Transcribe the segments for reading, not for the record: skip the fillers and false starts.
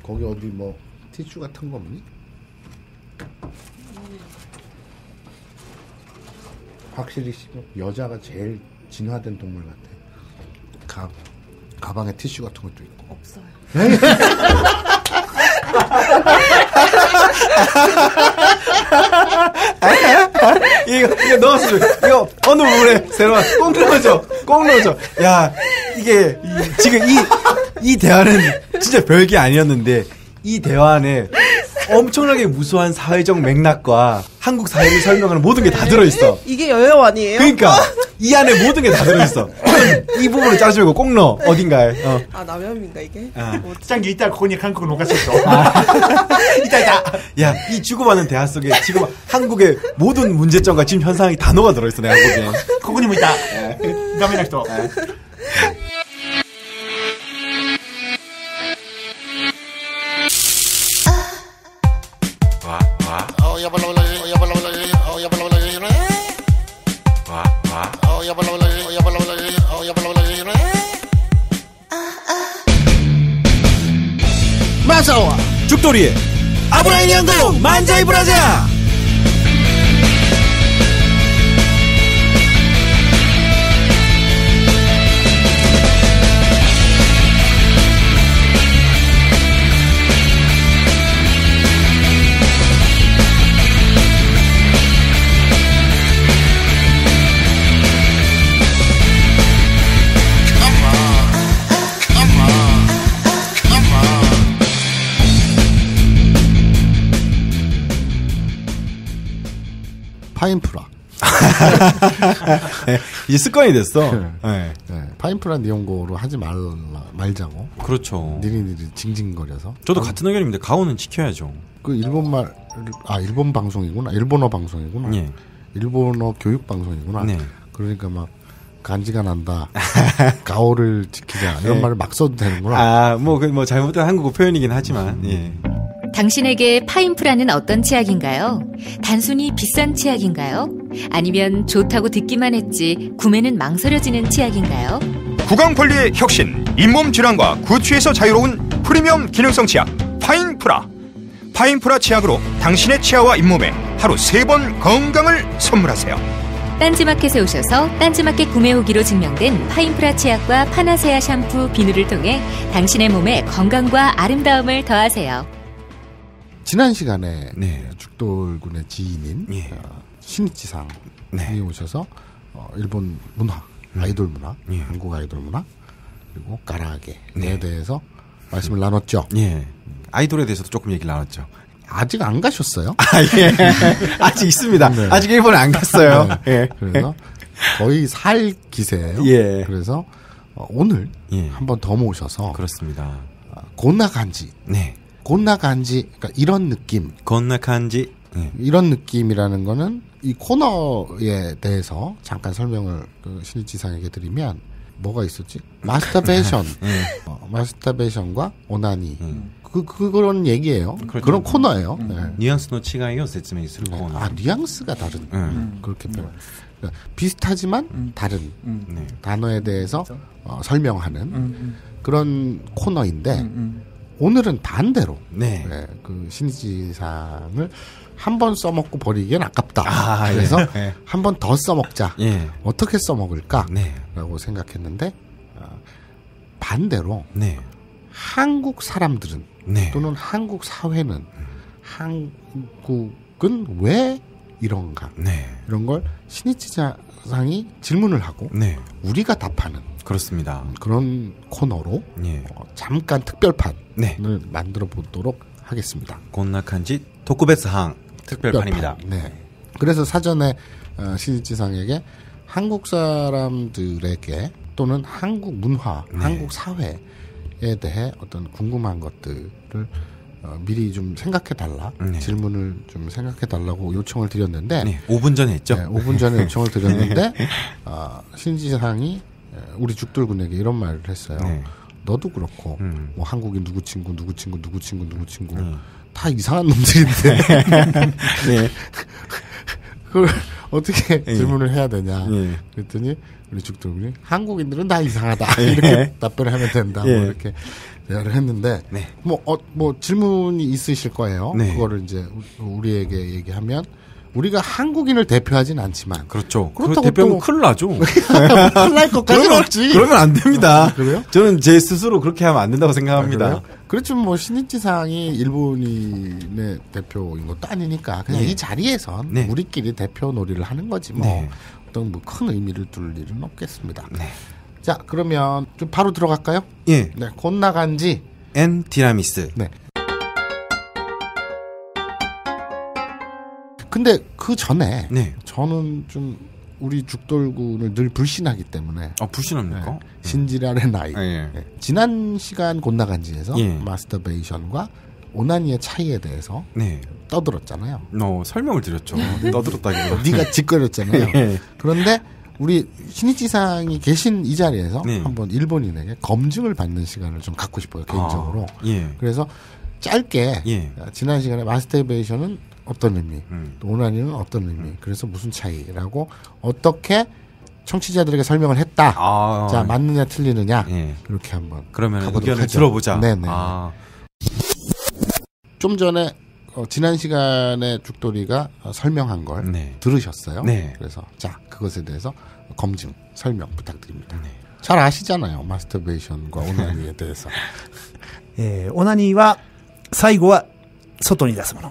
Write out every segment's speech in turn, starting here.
거기 어디 뭐 티슈 같은 거 없니? 확실히 여자가 제일 진화된 동물 같아. 가방에 티슈 같은 것도 있고. 없어요. 이거 넣었으면 이거 어느 부분에 새로 꼭 넣어줘. 야, 이게 지금 이 대화는 진짜 별게 아니었는데 이 대화 안에 엄청나게 무수한 사회적 맥락과 한국 사회를 설명하는 모든 게 다 들어있어. 이게 여여 아니에요? 그러니까 이 안에 모든 게 다 들어있어. 이 부분을 자르지 말고 꼭 넣어. 어딘가에. 아, 남혐인가 이게? 짱기 이따 거기 한국 녹았었어. 이따. 야, 이 주고받는 대화 속에 지금 한국의 모든 문제점과 지금 현상이 단어가 들어있어, 내가 보기엔. 거기는 뭐 있다. 다음에 또. 마사와 죽돌이의 아브라인 양고 만자이 브라자. 파인프라. 네, 이제 습관이 됐어. 네. 파인프라 니온고로 하지 말자고. 그렇죠. 니리니리 징징거려서. 저도 같은 의견입니다. 가오는 지켜야죠. 그 일본말, 일본 방송이구나. 일본어 방송이구나. 예. 일본어 교육 방송이구나. 네. 그러니까 막 간지가 난다. 가오를 지키자. 이런 말을 막 써도 되는구나. 아, 뭐 잘못된 한국어 표현이긴 하지만. 예. 당신에게 파인프라는 어떤 치약인가요? 단순히 비싼 치약인가요? 아니면 좋다고 듣기만 했지 구매는 망설여지는 치약인가요? 구강관리의 혁신, 잇몸 질환과 구취에서 자유로운 프리미엄 기능성 치약 파인프라. 파인프라 치약으로 당신의 치아와 잇몸에 하루 3번 건강을 선물하세요. 딴지마켓에 오셔서 딴지마켓 구매 후기로 증명된 파인프라 치약과 파나세아 샴푸, 비누를 통해 당신의 몸에 건강과 아름다움을 더하세요. 지난 시간에 네. 죽돌군의 지인인 신이치상이 오셔서 일본 문화, 아이돌 문화, 한국 아이돌 문화 그리고 가라아게에 대해서 말씀을 나눴죠. 예. 아이돌에 대해서도 조금 얘기를 나눴죠. 아직 안 가셨어요? 예. 아직 있습니다. 네. 아직 일본에 안 갔어요. 네. 예. 그래서 거의 살 기세예요. 예. 그래서 오늘 한 번 더 모셔서 그렇습니다. 곤나간지. 네. 곤나간지, 그러니까 이런 느낌. 곤나간지. 이런 느낌이라는 거는 이 코너에 대해서 잠깐 설명을 신이치상에게 드리면 뭐가 있었지? 마스터베이션. 마스터베이션과 오나니. 그런 얘기예요. 그렇죠. 그런 코너예요. 뉘앙스의 차이요説明する 코너. 아, 뉘앙스가 다른. 그렇게 표현. 그러니까 비슷하지만 다른 단어에 대해서 설명하는 그런 코너인데 오늘은 반대로 그 신이치상을 한 번 써먹고 버리기엔 아깝다. 그래서 한 번 더 써먹자. 어떻게 써먹을까라고 생각했는데 반대로 한국 사람들은 또는 한국 사회는 한국은 왜 이런가 이런 걸 신이치상이 질문을 하고 우리가 답하는 그렇습니다. 그런 코너로 잠깐 특별판을 만들어 보도록 하겠습니다. 곤나간지 도쿠베스항 특별판입니다. 네. 그래서 사전에 신이치상에게 한국 사람들에게 또는 한국 문화, 한국 사회에 대해 어떤 궁금한 것들을 미리 좀 생각해달라 질문을 좀 생각해달라고 요청을 드렸는데 5분 전에 했죠. 5분 전에 요청을 드렸는데 신이치상이 우리 죽돌군에게 이런 말을 했어요. 너도 그렇고 뭐 한국인 누구 친구 다 이상한 놈들인데 그걸 어떻게 질문을 해야 되냐 그랬더니 우리 죽돌군이 한국인들은 다 이상하다 이렇게 답변을 하면 된다 뭐 이렇게 대화를 했는데 네. 뭐 질문이 있으실 거예요. 네. 그거를 이제 우리에게 얘기하면 우리가 한국인을 대표하진 않지만 그렇죠. 그렇다고 대표하면 또- 큰일 나죠. 큰일 날 것까지는 없지. 그러면 안 됩니다. 그래요? 저는 제 스스로 그렇게 하면 안 된다고 생각합니다. 그래요? 그렇지만 뭐 신이치상이 일본인의 대표인 것도 아니니까 그냥 네. 이 자리에선 네. 우리끼리 대표 놀이를 하는 거지 뭐 네. 어떤 뭐 큰 의미를 둘 일은 없겠습니다. 네. 자 그러면 좀 바로 들어갈까요? 예. 네, 곧 나간지. 앤 티라미스. 네. 근데 그 전에 네. 저는 좀 우리 죽돌군을 늘 불신하기 때문에 불신합니까? 네. 신지랄의 나이. 예. 네. 지난 시간 곧 나간지에서 예. 마스터베이션과 오나니의 차이에 대해서 네. 떠들었잖아요. 설명을 드렸죠. 떠들었다기보다. 네가 짓거렸잖아요. 예. 그런데 우리 신이치상이 계신 이 자리에서 네. 한번 일본인에게 검증을 받는 시간을 좀 갖고 싶어요. 개인적으로. 예. 그래서 짧게 예. 지난 시간에 마스터베이션은 어떤 의미, 또 오나니는 어떤 의미, 음. 그래서 무슨 차이라고 어떻게 청취자들에게 설명을 했다. 자, 맞느냐 틀리느냐 예. 이렇게 한번 그러면 가보도록 의견을 하죠. 들어보자. 네네. 좀 전에 지난 시간에 죽돌이가 설명한 걸 네. 들으셨어요. 네. 그래서 자 그것에 대해서 검증 설명 부탁드립니다. 네. 잘 아시잖아요. 마스터베이션과 오나니에 대해서. オナニーは最後は外に出すもの。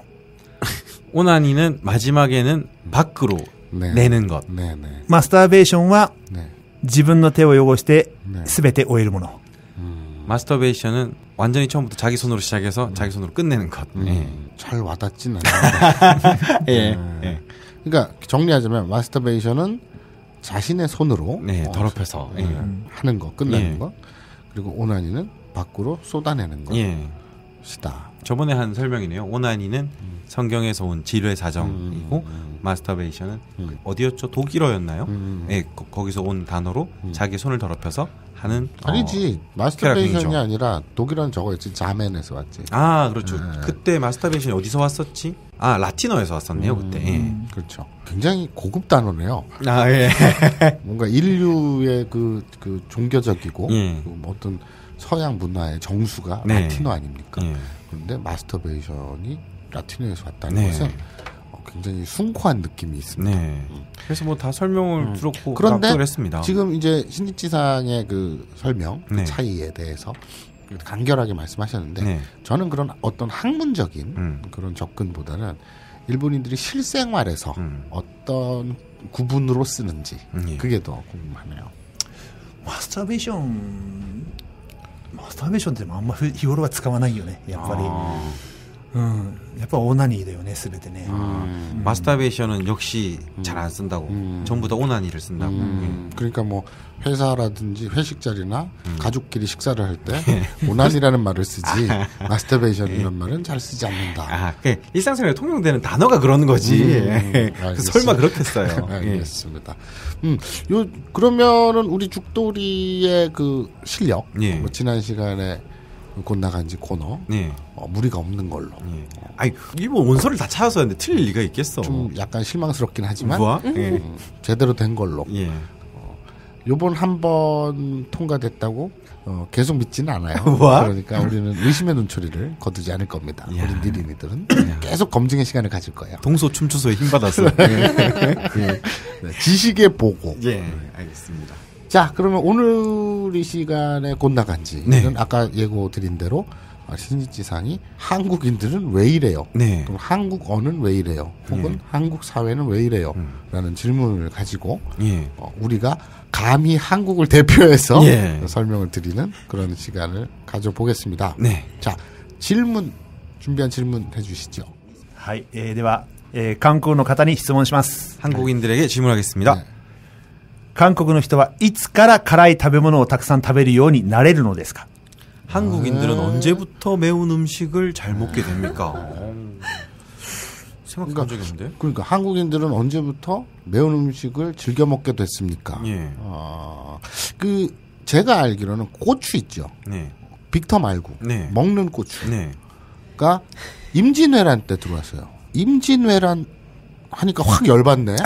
오나니는 마지막에는 밖으로 네. 내는 것. 네네. マスターベーションは 네. 自分の手を汚してね全て終えるもの。 마스터베이션은 완전히 처음부터 자기 손으로 시작해서 자기 손으로 끝내는 것. 잘 와닿진 않는데. 예. 예. 그러니까 정리하자면 마스터베이션은 자신의 손으로 네, 더럽혀서. 예. 하는 거, 끝내는 예. 거. 그리고 오나니는 밖으로 쏟아내는 예. 것이다. 저번에 한 설명이네요. 오나니는 성경에서 온 지뢰 사정이고 마스터베이션은 어디였죠? 독일어였나요? 예, 거기서 온 단어로 자기 손을 더럽혀서 하는 아니지. 마스터베이션이 쾌락행위죠. 아니라 독일어는 저거였지. 자멘에서 왔지. 그렇죠. 그때 마스터베이션이 어디서 왔었지? 라틴어에서 왔었네요. 그때. 예. 그렇죠. 굉장히 고급 단어네요. 예. 뭔가 인류의 그 종교적이고 예. 그 어떤 서양 문화의 정수가 네. 라틴어 아닙니까? 예. 그런데 마스터베이션이 라틴어에서 왔다는 네. 것은 굉장히 숭고한 느낌이 있습니다. 네. 그래서 뭐 다 설명을 들었고 그런데 납득을 했습니다. 지금 이제 신이치상의 그 설명 그 네. 차이에 대해서 간결하게 말씀하셨는데 네. 저는 그런 어떤 학문적인 그런 접근보다는 일본인들이 실생활에서 어떤 구분으로 쓰는지 예. 그게 더 궁금하네요. マスターベーションってもあんま日頃は使わないよね。やっぱり。やっぱオナニーだよね、すべてね。 마스터베이션은 역시 잘 안 쓴다고. 전부 다 오나니를 쓴다고. 그러니까 뭐 회사라든지 회식 자리나 가족끼리 식사를 할 때 오난이라는 말을 쓰지 마스터베이션이라는 말은 잘 쓰지 않는다. 일상생활에 통용되는 단어가 그러는 거지. 설마 그렇게 써요. 알겠습니다. 그러면은 우리 죽돌이의 그 실력, 예. 뭐 지난 시간에 곧 나간 지 코너, 예. 무리가 없는 걸로. 아니, 일본 원서를 다 찾아서 했는데 틀릴 리가 있겠어. 좀 약간 실망스럽긴 하지만 뭐야? 제대로 된 걸로. 예. 요번 한 번 통과됐다고 계속 믿지는 않아요. 뭐야? 그러니까 우리는 의심의 눈초리를 거두지 않을 겁니다. 야. 우리 니린이들은 계속 검증의 시간을 가질 거예요. 동서 춤추소에 힘 받았어. 지식의 보고. 예, 알겠습니다. 자, 그러면 오늘 이 시간에 곧 나간지는 네. 아까 예고 드린 대로 신이치상이 한국인들은 왜 이래요? 네. 또 한국어는 왜 이래요? 혹은 한국 사회는 왜 이래요? 라는 질문을 가지고 예. 우리가 감히 한국을 대표해서 예. 설명을 드리는 그런 시간을 가져보겠습니다. 네. 자, 준비한 질문 해주시죠. はい。では、韓国の方に質問します。 한국인들에게 질문하겠습니다. 네. 韓国の人はいつから辛い食べ物をたくさん食べるようになれるのですか？ 한국인들은 언제부터 매운 음식을 잘 먹게 됩니까? 생각한 적이 없는데. 그러니까 한국인들은 언제부터 매운 음식을 즐겨 먹게 됐습니까? 예. 제가 알기로는 고추 있죠. 네. 빅터 말고 네. 먹는 고추가 네. 임진왜란 때 들어왔어요. 임진왜란 하니까 확 열받네.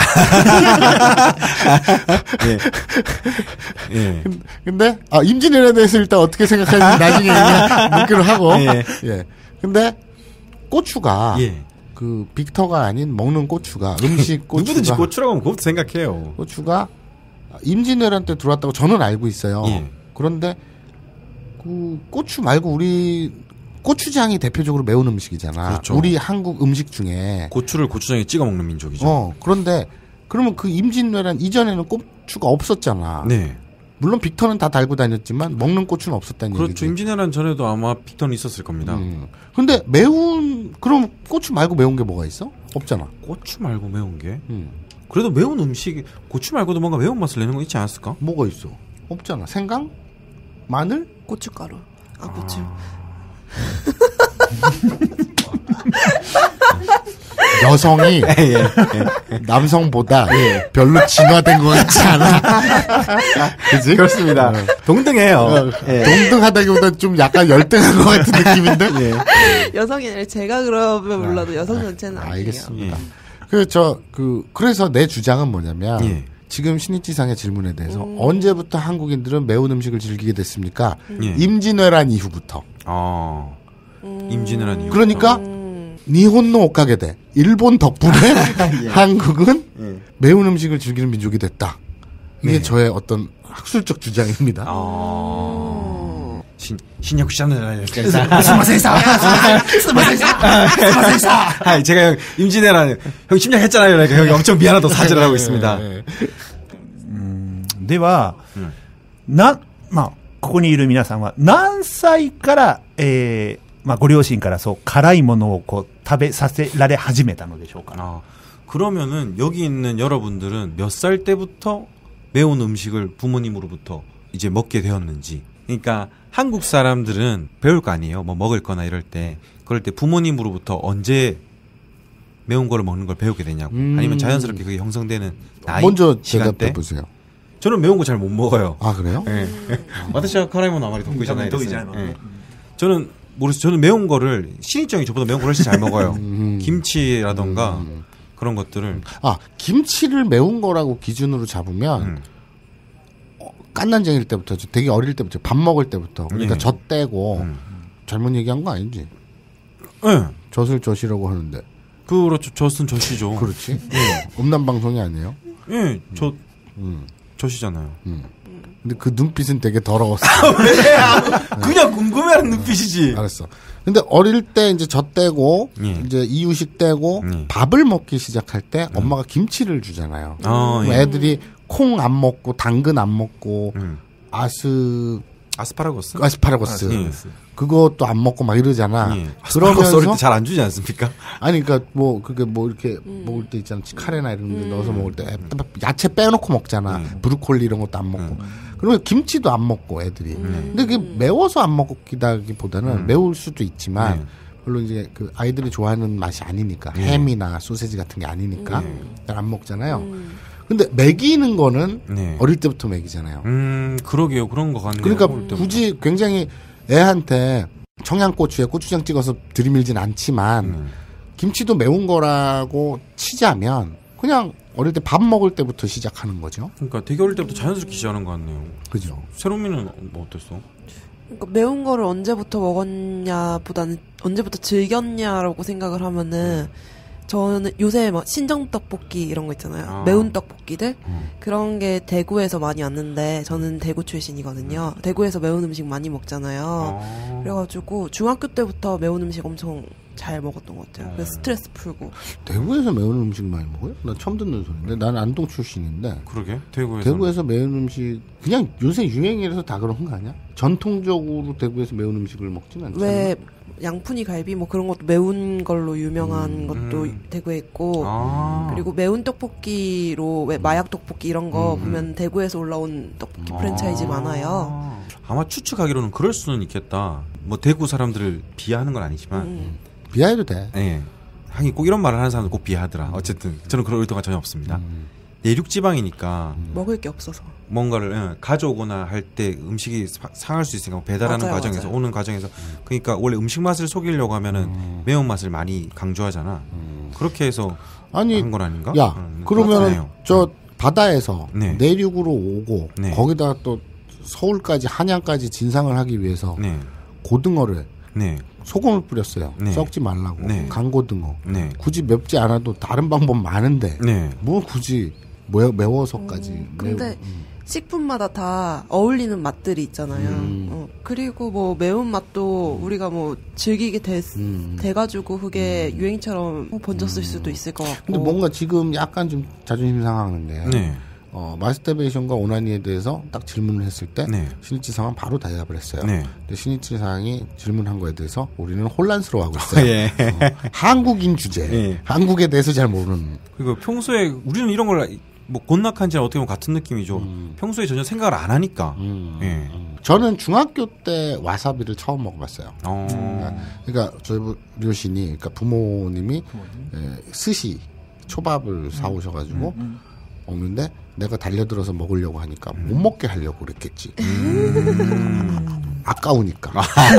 예. 예. 근데 임진왜란에 대해서 일단 어떻게 생각하는지 나중에 묻기로 하고. 예. 예. 근데 고추가 예. 그 빅터가 아닌 먹는 고추가 음식 고추가 누구든지 고추라고 하면 그것부터 생각해요. 고추가 임진왜란 때 들어왔다고 저는 알고 있어요. 예. 그런데 그 고추 말고 우리 고추장이 대표적으로 매운 음식이잖아. 그렇죠. 우리 한국 음식 중에 고추를 고추장에 찍어 먹는 민족이죠. 그런데 그러면 그 임진왜란 이전에는 고추가 없었잖아. 네. 물론 빅터는 다 달고 다녔지만 먹는 고추는 없었다는 그렇죠. 얘기지. 임진왜란 전에도 아마 빅터는 있었을 겁니다. 근데 그럼 고추 말고 매운 게 뭐가 있어? 없잖아. 고추 말고 매운 게? 그래도 매운 음식, 고추 말고도 뭔가 매운 맛을 내는 거 있지 않았을까? 뭐가 있어? 없잖아. 생강? 마늘? 고춧가루. 고추. 여성이 남성보다 별로 진화된 것 같지 않아. 그지? 그렇습니다. 동등해요. 예. 동등하다기보다 좀 약간 열등한 것 같은 느낌인데? 여성이 아니라 제가 그러면 몰라도 여성 전체는 아니에요. 알겠습니다. 그래서 내 주장은 뭐냐면, 지금 신입지상의 질문에 대해서 언제부터 한국인들은 매운 음식을 즐기게 됐습니까? 임진왜란 이후부터. 임진왜란 이후. 그러니까 니혼노 오카게데 일본 덕분에 한국은 매운 음식을 즐기는 민족이 됐다. 이게 저의 어떤 학술적 주장입니다. 신약 시장을 제가 형 임진왜란 형 심장했잖아요. 그러니까 형이 엄청 미안하다고 사죄를 하고 있습니다. では、ここにいる皆さんは何歳から、ご両親からそう辛いものをこう食べさせられ始めたのでしょうか。 그러면은 여기 있는 여러분들은 몇 살 때부터 매운 음식을 부모님으로부터 이제 먹게 되었는지. 그러니까 한국 사람들은 배울 거 아니에요. 뭐 먹을 거나 이럴 때. 그럴 때 부모님으로부터 언제 매운 거를 먹는 걸 배우게 되냐고. 아니면 자연스럽게 그게 형성되는 나이, 먼저 시간대. 대답해 보세요. 저는 매운 거 잘 못 먹어요. 아, 그래요? 네.私は辛いものあまり得意じゃないですね. 저는 모르겠어요. 저는 매운 거를 신입장이 저보다 매운 걸 훨씬 잘 먹어요. 김치라던가 그런 것들을. 김치를 매운 거라고 기준으로 잡으면 깐난쟁일 때부터 되게 어릴 때부터 밥 먹을 때부터 그러니까 젖 떼고 잘못 얘기한 거 아니지? 네. 젖을 젖이라고 하는데. 그렇죠. 젖은 젖이죠. 그렇지. 음란 방송이 아니에요? 예, 젖이잖아요. 근데 그 눈빛은 되게 더러웠어. 왜? 그냥 궁금해하는 눈빛이지. 알았어. 근데 어릴 때 이제 젖 떼고 이제 이유식 떼고 밥을 먹기 시작할 때 엄마가 김치를 주잖아요. 애들이 콩 안 먹고 당근 안 먹고 아스파라거스 그것도 안 먹고 막 이러잖아. 그러면서 어릴 때 잘 안 주지 않습니까? 아니 그러니까 뭐 그게 뭐 이렇게 먹을 때 있잖아. 카레나 이런 데 넣어서 먹을 때 야채 빼놓고 먹잖아. 브로콜리 이런 것도 안 먹고. 그러면 김치도 안 먹고 애들이. 근데 그게 매워서 안 먹기보다는 매울 수도 있지만 물론 이제 그 아이들이 좋아하는 맛이 아니니까 햄이나 소세지 같은 게 아니니까 잘 안 먹잖아요. 근데 먹이는 거는 어릴 때부터 먹이잖아요. 그러게요. 그런 거 같네요. 그러니까 굳이 굉장히 애한테 청양고추에 고추장 찍어서 들이밀진 않지만 김치도 매운 거라고 치자면 그냥 어릴 때 밥 먹을 때부터 시작하는 거죠. 그러니까 되게 어릴 때부터 자연스럽게 시작하는 것 같네요. 그죠. 세롬이는 뭐 어땠어? 그러니까 매운 거를 언제부터 먹었냐보다는 언제부터 즐겼냐라고 생각을 하면은 저는 요새 막 신정 떡볶이 이런 거 있잖아요. 매운 떡볶이들 그런 게 대구에서 많이 왔는데 저는 대구 출신이거든요. 대구에서 매운 음식 많이 먹잖아요. 그래가지고 중학교 때부터 매운 음식 엄청 잘 먹었던 것 같아요. 그래서 스트레스 풀고. 대구에서 매운 음식 많이 먹어요? 나 처음 듣는 소리인데. 난 안동 출신인데. 그러게? 대구에서 매운 음식 그냥 요새 유행이라서 다 그런 거 아니야? 전통적으로 대구에서 매운 음식을 먹진 않잖아. 왜 양푼이 갈비 뭐 그런 것도 매운 걸로 유명한 것도 대구에 있고 그리고 매운 떡볶이로 왜 마약 떡볶이 이런 거 보면 대구에서 올라온 떡볶이 프랜차이즈 많아요. 아마 추측하기로는 그럴 수는 있겠다. 뭐 대구 사람들을 비하하는 건 아니지만 비하해도 돼. 네. 하긴 꼭 이런 말을 하는 사람들 꼭 비하하더라. 어쨌든 저는 그런 의도가 전혀 없습니다. 내륙 지방이니까 먹을 게 없어서 뭔가를 가져오거나 할 때 음식이 상할 수 있으니까 배달하는 맞아요, 과정에서 맞아요. 오는 과정에서 그러니까 원래 음식 맛을 속이려고 하면은 매운 맛을 많이 강조하잖아. 그렇게 해서 아니 한 건 아닌가? 야 그러면 그렇잖아요. 저 바다에서 네. 내륙으로 오고 네. 거기다가 또 서울까지 한양까지 진상을 하기 위해서 네. 고등어를 네. 소금을 뿌렸어요. 네. 썩지 말라고. 네. 강고등어. 네. 굳이 맵지 않아도 다른 방법 많은데 네. 뭘 굳이 매워서까지. 근데 식품마다 다 어울리는 맛들이 있잖아요. 그리고 뭐 매운맛도 우리가 뭐 즐기게 돼가지고 그게 유행처럼 번졌을 수도 있을 것 같고. 근데 뭔가 지금 약간 좀 자존심 상하는 게 네. 마스터베이션과 오나니에 대해서 딱 질문을 했을 때 네. 신이치상은 바로 대답을 했어요. 네. 근데 신이치상이 질문한 거에 대해서 우리는 혼란스러워하고 있어요. 예. 한국인 주제, 예. 한국에 대해서 잘 모르는. 그리고 평소에 우리는 이런 걸 뭐 곤낙한지랑 어떻게 보면 같은 느낌이죠. 평소에 전혀 생각을 안 하니까. 예. 저는 중학교 때 와사비를 처음 먹어봤어요. 어. 그러니까 저희 류신이, 그러니까 부모님이 스시 초밥을 사오셔가지고 먹는데 내가 달려들어서 먹으려고 하니까 못 먹게 하려고 그랬겠지. 아까우니까.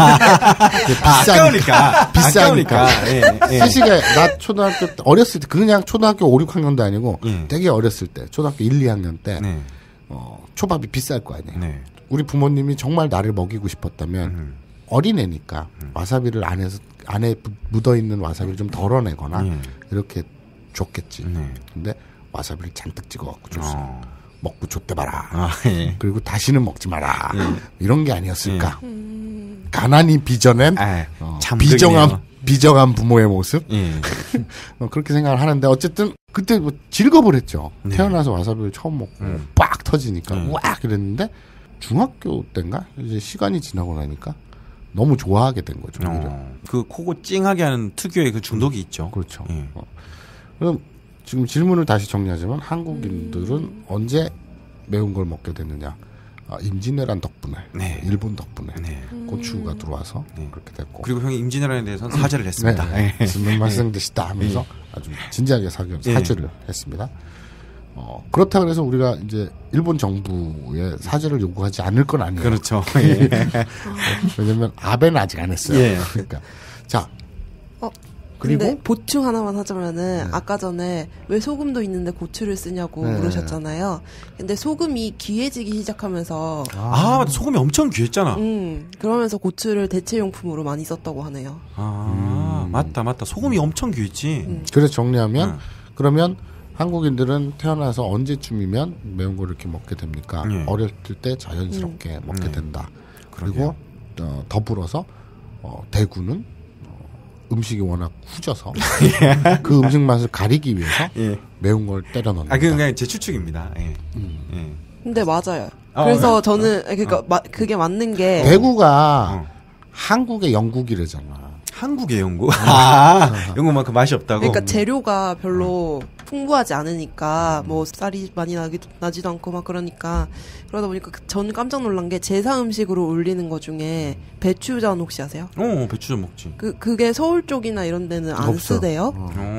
비싸니까. 비싸니까. 예. 스시가 나 초등학교 때 어렸을 때 그냥 초등학교 5, 6학년도 아니고 예. 되게 어렸을 때 초등학교 1, 2학년 때 네. 초밥이 비쌀 거 아니에요. 네. 우리 부모님이 정말 나를 먹이고 싶었다면 어린애니까 와사비를 안에 묻어 있는 와사비를 좀 덜어내거나 이렇게 줬겠지. 네. 근데 와사비를 잔뜩 찍어갖고 줬어. 먹고 줬대 봐라. 아, 예. 그리고 다시는 먹지 마라. 이런 게 아니었을까. 가난이 빚어낸 참 비정한 부모의 모습. 예. 그렇게 생각을 하는데 어쨌든 그때 뭐 즐겁을 했죠. 네. 태어나서 와사비를 처음 먹고 빡 터지니까 우악 이랬는데 중학교 때인가 이제 시간이 지나고 나니까 너무 좋아하게 된 거죠. 오히려. 그 코고 찡하게 하는 특유의 그 중독이 있죠. 그렇죠. 예. 그럼 지금 질문을 다시 정리하자면 한국인들은 언제 매운 걸 먹게 됐느냐? 임진왜란 덕분에, 네. 일본 덕분에 네. 고추가 들어와서 네. 그렇게 됐고. 그리고 형이 임진왜란에 대해서는 사죄를 했습니다. 네, 예. 무슨 말씀드시다 하면서 아주 진지하게 사죄를 했습니다. 그렇다 그래서 우리가 이제 일본 정부에 사죄를 요구하지 않을 건 아니에요. 그렇죠. 예. 왜냐면 아베는 아직 안 했어요. 예. 그러니까 자. 근데 그리고 보충 하나만 하자면은 아까 전에 왜 소금도 있는데 고추를 쓰냐고 물으셨잖아요. 근데 소금이 귀해지기 시작하면서 맞다. 소금이 엄청 귀했잖아. 그러면서 고추를 대체용품으로 많이 썼다고 하네요. 맞다. 소금이 엄청 귀했지. 그래서 정리하면 그러면 한국인들은 태어나서 언제쯤이면 매운 걸 이렇게 먹게 됩니까? 어렸을 때 자연스럽게 먹게 된다. 그리고 더불어서 대구는 음식이 워낙 후져서 그 음식 맛을 가리기 위해서 매운 걸 때려 넣는다. 그건 그냥 제 추측입니다. 예. 근데 맞아요. 그래서 저는 그러니까 그게 맞는 게 대구가 한국의 영국이래잖아. 한국의 영국? 영국만큼 맛이 없다고? 그러니까 재료가 별로 풍부하지 않으니까 뭐 쌀이 많이 나지도 않고 막 그러니까 그러다 보니까 저는 깜짝 놀란 게 제사 음식으로 올리는 것 중에 배추전 혹시 아세요? 배추전 먹지. 그게 서울 쪽이나 이런 데는 안 없어. 쓰대요.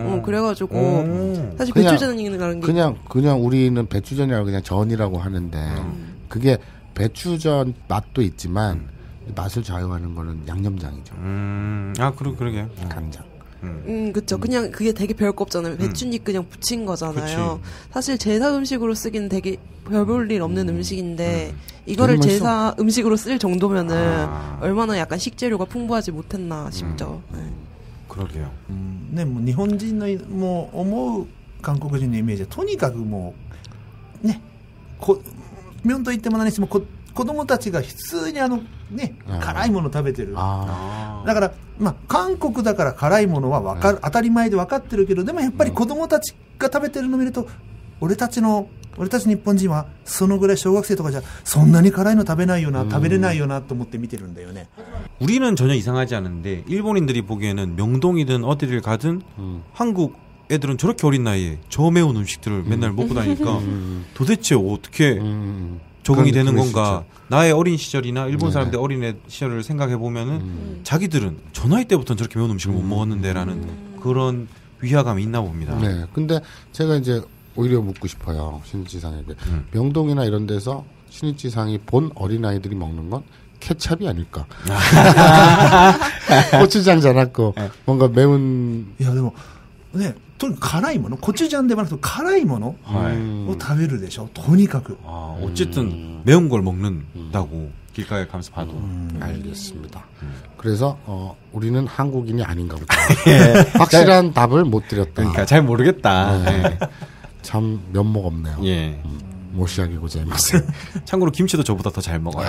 그래가지고 사실 배추전이라는 게 그냥 우리는 배추전이라고 그냥 전이라고 하는데 그게 배추전 맛도 있지만 맛을 좌우하는 거는 양념장이죠. 그러게. 간장. 그쵸. 그냥 그게 되게 별거 없잖아요. 배추잎 그냥 부친 거잖아요. 그치. 사실 제사 음식으로 쓰기는 되게 별 볼 일 없는 음식인데 이거를 되게 제사 음식으로 쓸 정도면은 얼마나 약간 식재료가 풍부하지 못했나 싶죠. 그러게요. ね、もう日本人のもう思う韓国人のイメージはとにかくもうね、麺といっても何しても子供たちが普通に辛いもの食べてる。だからまあ韓国だから辛いものは当たり前で分かってるけど、でもやっぱり子供たちが食べてるのを見ると、俺たち日本人はそのぐらい小学生とかじゃそんなに辛いの食べないよな、食べれないよなと思って見てるんだよね。 우리는 전혀 이상하지 않은데 일본인들이 보기에는 명동이든 어디를 가든 한국 애들은 저렇게 어린 나이에 저 매운 음식들을 맨날 먹고 다니니까 도대체 어떻게 적응이 되는 건가. 나의 어린 시절이나 일본 사람들 어린애 시절을 생각해 보면은 자기들은 저 나이 때부터는 저렇게 매운 음식을 못 먹었는데라는 그런 위화감이 있나 봅니다. 네. 근데 제가 이제 오히려 묻고 싶어요. 신이치상에게. 명동이나 이런 데서 신이치상이 본 어린아이들이 먹는 건 케찹이 아닐까. 고추장 잘 않고 뭔가 매운. いやでもね、とにかく辛いもの、コチュジャンではなくて辛いものを食べるでしょ。とにかく. 어쨌든 매운 걸 먹는다고 길가에 가면서 봐도. 알겠습니다. 그래서 우리는 한국인이 아닌가 보다. 확실한 답을 못 드렸다. 그러니까 잘 모르겠다. 네. 참 면목 없네요. 예. 모시하기 고자이마스. 참고로 김치도 저보다 더 잘 먹어요.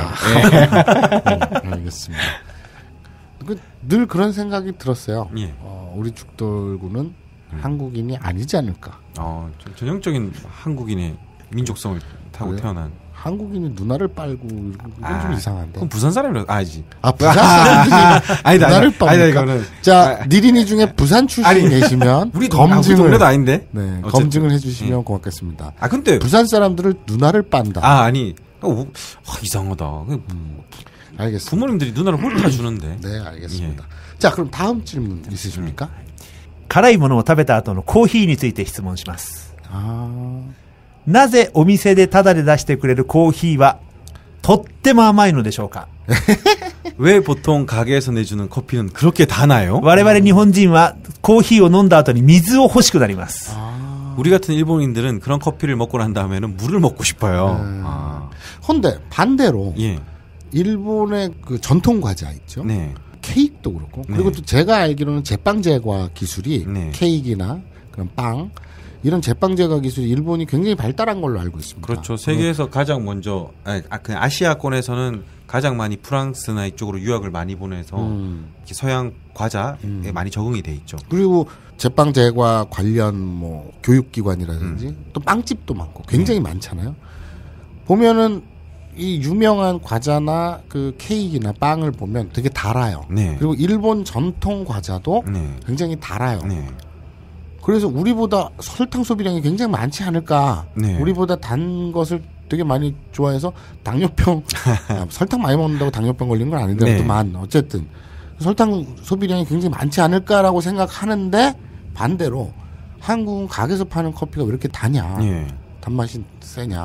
알겠습니다. 늘 그런 생각이 들었어요. 예. 우리 죽돌구는 한국인이 아니지 않을까. 전형적인 한국인의 민족성을 타고 그래요? 태어난. 한국인이 누나를 빨고 이건 좀 이상한데. 그럼 부산 사람이라 아니지. 부산 사람들이 아니다, 누나를 빨니까. 이거는. 자, 니린이 중에 부산 출신 계시면 우리 검증을 동네도 아닌데. 네, 검증을 해주시면 고맙겠습니다. 근데 부산 사람들을 누나를 빤다. 아니. 이상하다. 알겠습니다. 부모님들이 누나를 홀타 주는데. 네, 알겠습니다. 예. 자, 그럼 다음 질문 있으십니까? 辛いものを食べた後のコーヒーについて質問します。 なぜお店でタダで出してくれるコーヒーはとっても甘いのでしょうか? 왜 보통 가게에서 내주는 커피는 그렇게 달아요? 我々日本人はコーヒーを飲んだ後に水を欲しくなります. 우리 같은 일본인들은 그런 커피를 먹고 난 다음에는 물을 먹고 싶어요. 근데 반대로 예. 일본의 그 전통 과자 있죠. 네. 케이크도 그렇고 그리고 또 제가 알기로는 제빵 제과 기술이 케이크나 그런 빵 이런 제빵 제과 기술이 일본이 굉장히 발달한 걸로 알고 있습니다. 그렇죠. 세계에서 가장 먼저 그냥 아시아권에서는 가장 많이 프랑스나 이쪽으로 유학을 많이 보내서 서양 과자에 많이 적응이 돼 있죠. 그리고 제빵 제과 관련 뭐 교육기관이라든지 또 빵집도 많고 굉장히 많잖아요. 보면은 이 유명한 과자나 그 케이크나 빵을 보면 되게 달아요. 네. 그리고 일본 전통 과자도 굉장히 달아요. 그래서 우리보다 설탕 소비량이 굉장히 많지 않을까. 우리보다 단 것을 되게 많이 좋아해서 당뇨병, 설탕 많이 먹는다고 당뇨병 걸린 건 아니더라도만 어쨌든 설탕 소비량이 굉장히 많지 않을까라고 생각하는데 반대로 한국은 가게에서 파는 커피가 왜 이렇게 다냐. 단맛이 세냐.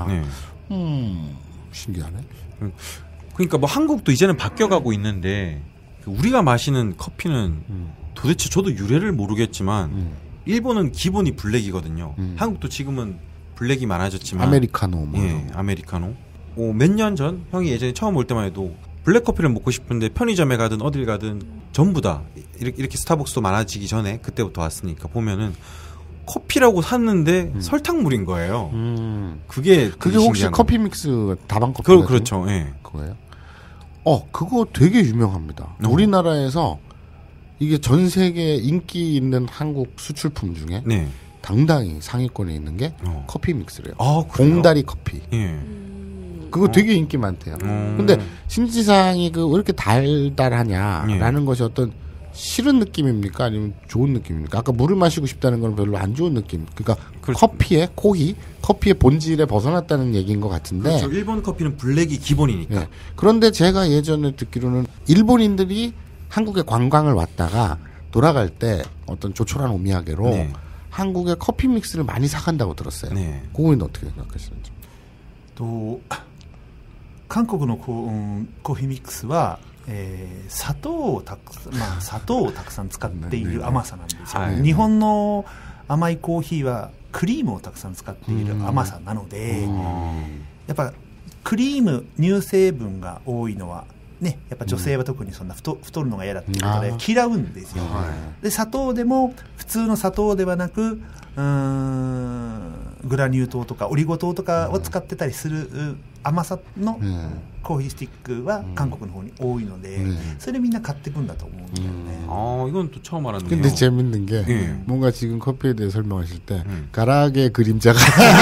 신기하네. 그러니까 뭐 한국도 이제는 바뀌어가고 있는데 우리가 마시는 커피는 도대체 저도 유래를 모르겠지만 일본은 기본이 블랙이거든요. 한국도 지금은 블랙이 많아졌지만 아메리카노 뭐 아메리카노. 몇 년 전 형이 예전에 처음 올 때만 해도 블랙 커피를 먹고 싶은데 편의점에 가든 어딜 가든 전부 다 이렇게 스타벅스도 많아지기 전에 그때부터 왔으니까 보면은 커피라고 샀는데 설탕물인 거예요. 그게 혹시 커피 믹스 다방 커피 그렇죠. 예. 그거예요? 그거 되게 유명합니다. 우리나라에서 이게 전 세계 인기 있는 한국 수출품 중에 당당히 상위권에 있는 게 커피 믹스래요. 봉다리 커피. 그거 되게 인기 많대요. 근데 심지상이 왜 이렇게 달달하냐라는 것이 어떤 싫은 느낌입니까? 아니면 좋은 느낌입니까? 아까 물을 마시고 싶다는 건 별로 안 좋은 느낌. 그러니까 커피의 본질에 벗어났다는 얘기인 것 같은데. 그렇죠. 일본 커피는 블랙이 기본이니까. 네. 그런데 제가 예전에 듣기로는 일본인들이 한국에 관광을 왔다가 돌아갈 때 어떤 조촐한 오미야게로 한국의 커피 믹스를 많이 사간다고 들었어요. 그거는 어떻게 생각하시는지? 또韓国のコーヒーミックスは砂糖をたくさん使っている甘さなんですよ。日本の甘いコーヒーはクリームをたくさん使っている甘さなので、やっぱクリーム乳成分が多いのはね、やっぱ女性は特にそんな太るのが嫌だっていうことで嫌うんですよ。で砂糖でも普通の砂糖ではなくグラニュー糖とかオリゴ糖とかを使ってたりする甘さのコーヒースティックは韓国の方に多いので、それでみんな買っていくんだと思うんだよね。 이건 또 처음 알았네요. 근데 재밌는 게 뭔가 지금 커피에 대해 설명하실 때 가락의 그림자가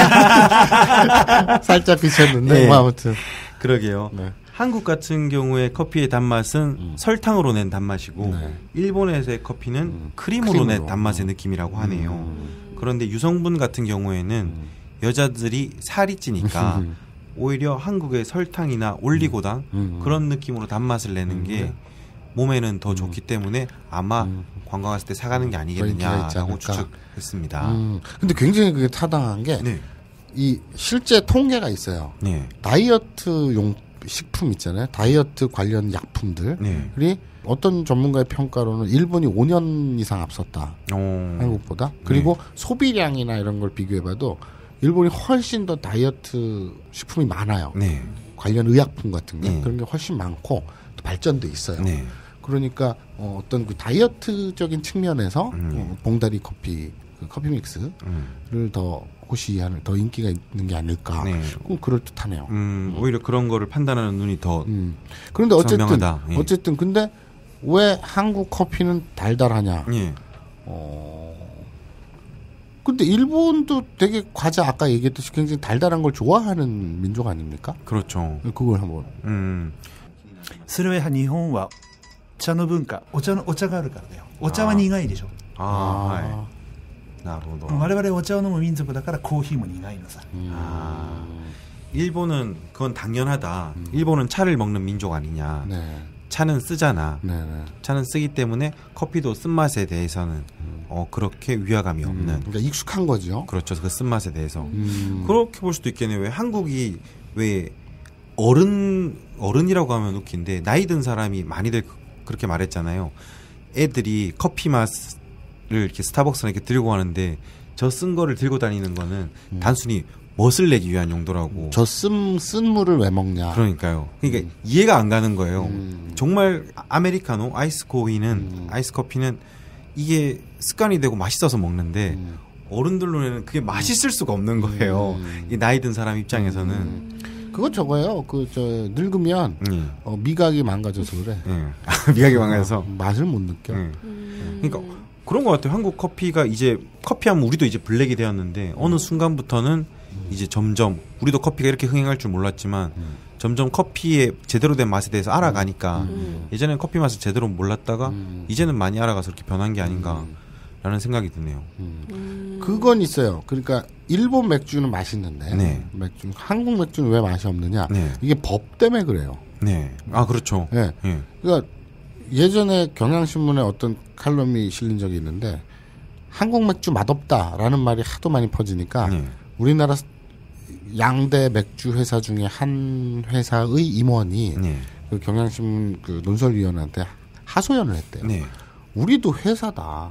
살짝 비쳤는데 뭐 아무튼 그러게요. 한국 같은 경우에 커피의 단맛은 설탕으로 낸 단맛이고 일본에서의 커피는 크림으로 낸 단맛의 느낌이라고 하네요. 그런데 유성분 같은 경우에는 여자들이 살이 찌니까 오히려 한국의 설탕이나 올리고당 그런 느낌으로 단맛을 내는 게 몸에는 더 좋기 때문에 아마 관광 갔을 때 사가는 게 아니겠느냐라고 추측했습니다. 근데 굉장히 그게 타당한 게 이 실제 통계가 있어요. 다이어트용 식품 있잖아요. 다이어트 관련 약품들이 어떤 전문가의 평가로는 일본이 5년 이상 앞섰다. 한국보다. 그리고 소비량이나 이런 걸 비교해봐도 일본이 훨씬 더 다이어트 식품이 많아요. 네. 관련 의약품 같은 게 그런 게 훨씬 많고 또 발전돼 있어요. 네. 그러니까 어떤 그 다이어트적인 측면에서 봉다리 커피, 그 커피 믹스를 더 호시하는 더 인기가 있는 게 아닐까. 네. 그럴 듯하네요. 오히려 그런 거를 판단하는 눈이 더 그런데 선명하다. 예. 어쨌든 근데 왜 한국 커피는 달달하냐? 예. 근데 일본도 되게 과자 아까 얘기했듯이 굉장히 달달한 걸 좋아하는 민족 아닙니까? 그렇죠. 그걸 한번. それは日本は茶の文化、お茶があるからだよ。お茶は苦いでしょ。 はい。なるほど。 我々お茶を飲む民族だからコーヒーも苦いのさ。 일본은 그건 당연하다. 일본은 차를 먹는 민족 아니냐. 네. 차는 쓰잖아. 네. 차는 쓰기 때문에 커피도 쓴맛에 대해서는 그렇게 위화감이 없는. 그러니까 익숙한 거죠. 그렇죠. 그 쓴맛에 대해서. 그렇게 볼 수도 있겠네요. 왜 한국이 왜 어른이라고 하면 웃긴데 나이 든 사람이 많이들 그렇게 말했잖아요. 애들이 커피 맛을 이렇게 스타벅스나 이렇게 들고 가는데 저 쓴 거를 들고 다니는 거는 단순히 멋을 내기 위한 용도라고. 저 쓴 물을 왜 먹냐. 그러니까요. 그러니까 이해가 안 가는 거예요. 정말 아메리카노, 아이스 커피는 이게 습관이 되고 맛있어서 먹는데 어른들 눈에는 그게 맛있을 수가 없는 거예요. 이 나이 든 사람 입장에서는. 그거 저거요. 늙으면 미각이 망가져서 그래. 미각이 망가져서 맛을 못 느껴. 그러니까 그런 것 같아요. 한국 커피가 이제 커피하면 우리도 이제 블랙이 되었는데 어느 순간부터는 이제 점점 우리도 커피가 이렇게 흥행할 줄 몰랐지만 점점 커피의 제대로 된 맛에 대해서 알아가니까 예전에는 커피 맛을 제대로 몰랐다가 이제는 많이 알아가서 이렇게 변한 게 아닌가라는 생각이 드네요. 그건 있어요. 그러니까 일본 맥주는 맛있는데 네. 한국 맥주는 왜 맛이 없느냐? 네. 이게 법 때문에 그래요. 네. 아 그렇죠. 네. 네. 그러니까 예전에 경향신문에 어떤 칼럼이 실린 적이 있는데 한국 맥주 맛없다라는 말이 하도 많이 퍼지니까 네. 우리나라 양대 맥주 회사 중에 한 회사의 임원이 네. 그 경향신문 그 논설위원한테 하소연을 했대요. 네. 우리도 회사다.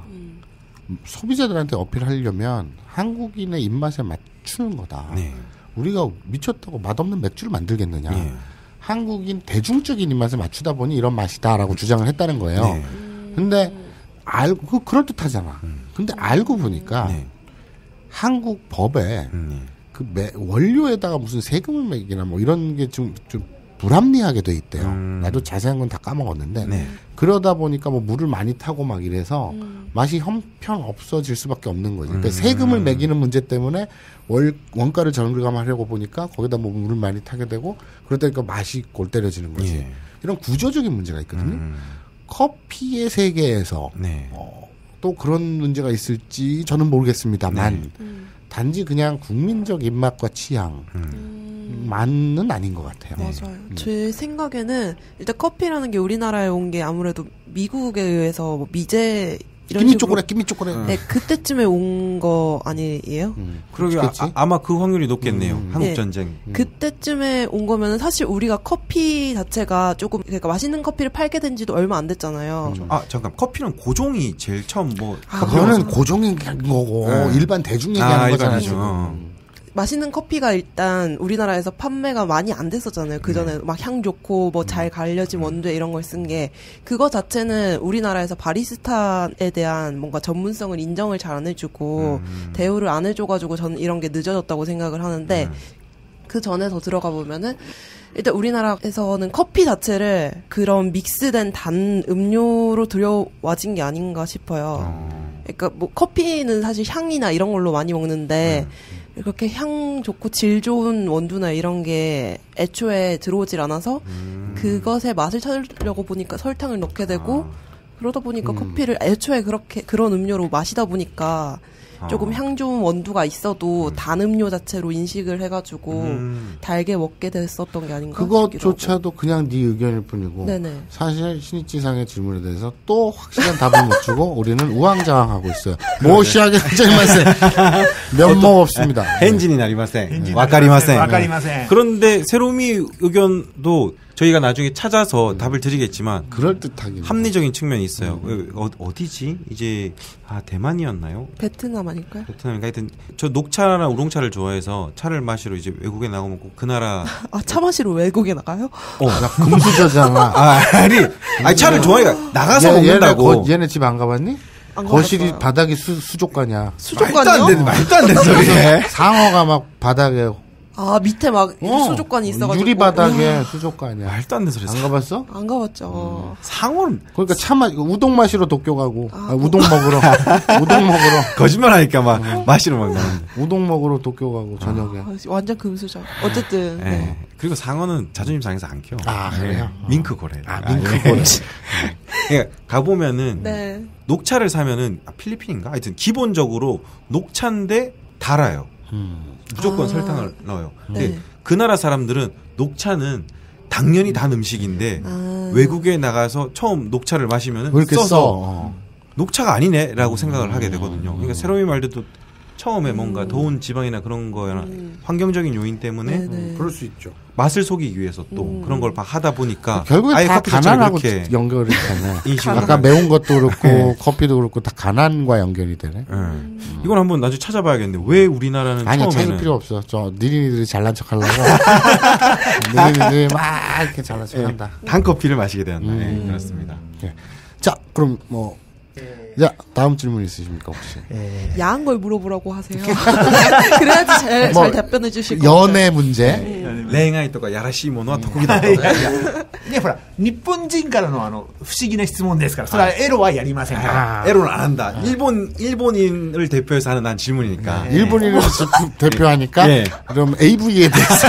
소비자들한테 어필하려면 한국인의 입맛에 맞추는 거다. 네. 우리가 미쳤다고 맛없는 맥주를 만들겠느냐. 네. 한국인 대중적인 입맛에 맞추다 보니 이런 맛이다라고 주장을 했다는 거예요. 네. 근데 그럴듯하잖아. 근데 알고 보니까 네. 한국 법에 그 원료에다가 무슨 세금을 매기나 뭐 이런 게 좀 불합리하게 돼 있대요. 나도 자세한 건 다 까먹었는데 네. 그러다 보니까 뭐 물을 많이 타고 막 이래서 맛이 형편 없어질 수밖에 없는 거지. 그러니까 세금을 매기는 문제 때문에 원가를 절감하려고 보니까 거기다 뭐 물을 많이 타게 되고 그러다 보니까 맛이 골 때려지는 거지. 예. 이런 구조적인 문제가 있거든요. 커피의 세계에서 네. 또 그런 문제가 있을지 저는 모르겠습니다만 단지 그냥 국민적 입맛과 취향만은 아닌 것 같아요. 맞아요. 제 생각에는 일단 커피라는 게 우리나라에 온 게 아무래도 미국에 의해서 뭐 미제 이런 끼미 식으로 쪼꼬레. 네, 그때쯤에 온 거 아니에요? 그러게 아마 그 확률이 높겠네요. 한국 전쟁. 그때쯤에 온 거면은 사실 우리가 커피 자체가 조금 그러니까 맛있는 커피를 팔게 된 지도 얼마 안 됐잖아요. 잠깐 커피는 고종이 제일 처음 뭐 그거는 고종인 거고 일반 대중 얘기하는 거잖아요. 맛있는 커피가 일단 우리나라에서 판매가 많이 안 됐었잖아요. 그 전에 막 향 좋고 뭐 잘 갈려진 원두 이런 걸 쓴 게 그거 자체는 우리나라에서 바리스타에 대한 뭔가 전문성을 인정을 잘 안 해주고 대우를 안 해줘가지고 저는 이런 게 늦어졌다고 생각을 하는데 그 전에 더 들어가 보면은 일단 우리나라에서는 커피 자체를 그런 믹스된 단 음료로 들여와진 게 아닌가 싶어요. 그러니까 뭐 커피는 사실 향이나 이런 걸로 많이 먹는데 그렇게 향 좋고 질 좋은 원두나 이런 게 애초에 들어오질 않아서 그것의 맛을 찾으려고 보니까 설탕을 넣게 되고 그러다 보니까 커피를 애초에 그런 음료로 마시다 보니까 조금 향 좋은 원두가 있어도 단 음료 자체로 인식을 해가지고 달게 먹게 됐었던 게 아닌가 그것조차도 그냥 네 의견일 뿐이고 네네. 사실 신이치상의 질문에 대해서 또 확실한 답을 못 주고 우리는 우왕좌왕하고 있어요. 모시하게 하자마세 면목 없습니다. 헨진이 나리마센 와카리마센. 와카리마센. 그런데 세로미 의견도 저희가 나중에 찾아서 답을 드리겠지만 그럴듯하긴 합리적인 측면이 있어요. 어디지? 이제 대만이었나요? 베트남 아닐까요? 베트남인가? 하여튼 저 녹차나 우롱차를 좋아해서 차를 마시러 이제 외국에 나가면 꼭 그 나라 차 마시러 외국에 나가요? 나 금수저잖아. 아니 차를 좋아해가 나가서 먹는다고. 얘네 집 안 가봤니? 안 거실이 가봤어요. 바닥이 수족관이야. 수족관이요? 말도 안 되는 소리해. 상어가 막 바닥에 밑에 막 수족관이 있어가지고 유리 바닥에 수족관이야. 말도 안 되는 소리. 안 가봤어? 안 가봤죠. 상어는 그러니까 우동 마시러 도쿄 가고 우동 먹으러 거짓말하니까 막 마시러 막 나는데. 우동 먹으러 도쿄 가고 저녁에. 완전 금수저. 어쨌든. 네. 그리고 상어는 자존심 상해서 안 키워. 그래요? 밍크 고래. 밍크 고래. 그러니까 가보면은 네. 녹차를 사면은 필리핀인가? 하여튼 기본적으로 녹차인데 달아요. 무조건 설탕을 넣어요. 근데 네. 그 나라 사람들은 녹차는 당연히 단 음식인데 외국에 나가서 처음 녹차를 마시면은 왜 이렇게 써서 녹차가 아니네라고 생각을 하게 되거든요. 그러니까 세로미 말대로 처음에 뭔가 더운 지방이나 그런 거나 환경적인 요인 때문에 네네. 그럴 수 있죠. 맛을 속이기 위해서 또 그런 걸 하다 보니까 결국엔 아예 다 커피 자체를 가난하고 그렇게 연결이 되네. 인식을 아까 매운 것도 그렇고 커피도 그렇고 다 가난과 연결이 되네. 이건 한번 나중에 찾아봐야겠는데 왜 우리나라는 아니야, 처음에는 찾을 필요 없어. 니들이 잘난 척하려고. 니들이 막 이렇게 잘난 척한다. 단 커피를 마시게 되었나? 네, 그렇습니다. 네. 자, 그럼 자, 다음 질문 있으십니까 혹시? 야한 걸 물어보라고 하세요. 그래야지 잘 답변해 주실 것 같아요. 연애 문제. 恋愛とかやらしいものは得意だと。 ね、ほら、日本人からの不思議な質問ですから、それはエロはやりませんから。 에로는 안 한다. 일본인을 대표해서 하는 난 질문이니까. 일본인을 대표하니까 예. 그럼 AV에 대해서.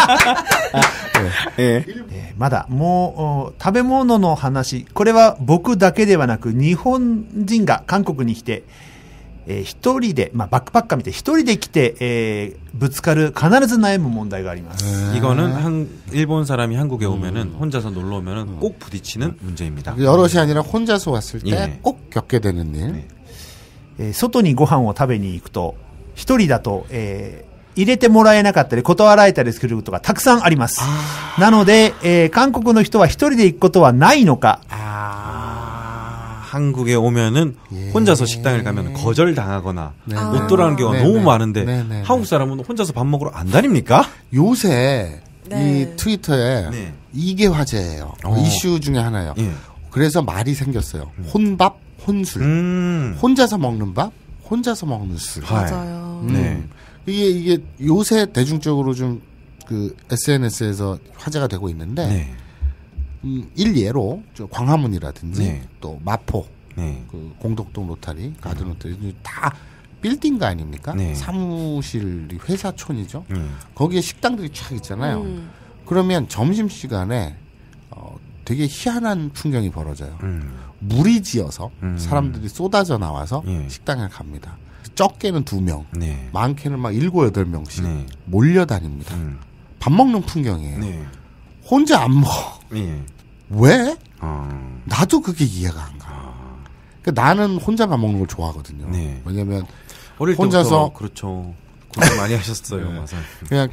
예. まだ、もう、食べ物の話、これは僕だけではなく、日本人が韓国に来て、一人で、バックパッカーみたいに一人で来て、ぶつかる、必ず悩む問題があります。 이거는 일본 사람이 한국에 오면은 혼자서 놀러 오면은 꼭 부딪히는 문제입니다. 여럿이 아니라 혼자서 왔을 때 예. 꼭 겪게 되는 일. 外にご飯を食べに行くと、一人だと、入れてもらえなかったり断られたりすることがたくさんあります。なので、韓国の人は一人で行くことはないのか。 한국에 오면은 혼자서 식당을 가면 거절당하거나 못 돌아오는 경우가 네, 너무 네. 많은데 네, 네, 한국 사람은 혼자서 밥 먹으러 안 다닙니까? 요새 네. 이 트위터에 네. 이게 화제예요. 이슈 중에 하나예요. 예. 그래서 말이 생겼어요. 혼밥, 혼술. 혼자서 먹는 밥, 혼자서 먹는 술. 맞아요. 네. 이게 요새 대중적으로 좀 그 SNS에서 화제가 되고 있는데 네. 일예로 광화문이라든지 네. 또 마포, 네. 그 공덕동 로타리, 가든 로타리 다 빌딩가 아닙니까? 네. 사무실이 회사촌이죠. 거기에 식당들이 쫙 있잖아요. 음. 그러면 점심 시간에 되게 희한한 풍경이 벌어져요. 물이 지어서 사람들이 쏟아져 나와서 예. 식당에 갑니다. 적게는 2명, 네. 많게는 막 7, 8명씩 네. 몰려다닙니다. 밥 먹는 풍경이에요. 네. 혼자 안 먹어. 예. 왜? 나도 그게 이해가 안 가. 그러니까 나는 혼자 밥 먹는 걸 좋아하거든요. 네. 왜냐면 어릴 혼자서 때부터 그렇죠. 고생 많이 하셨어요. 맞아. 그냥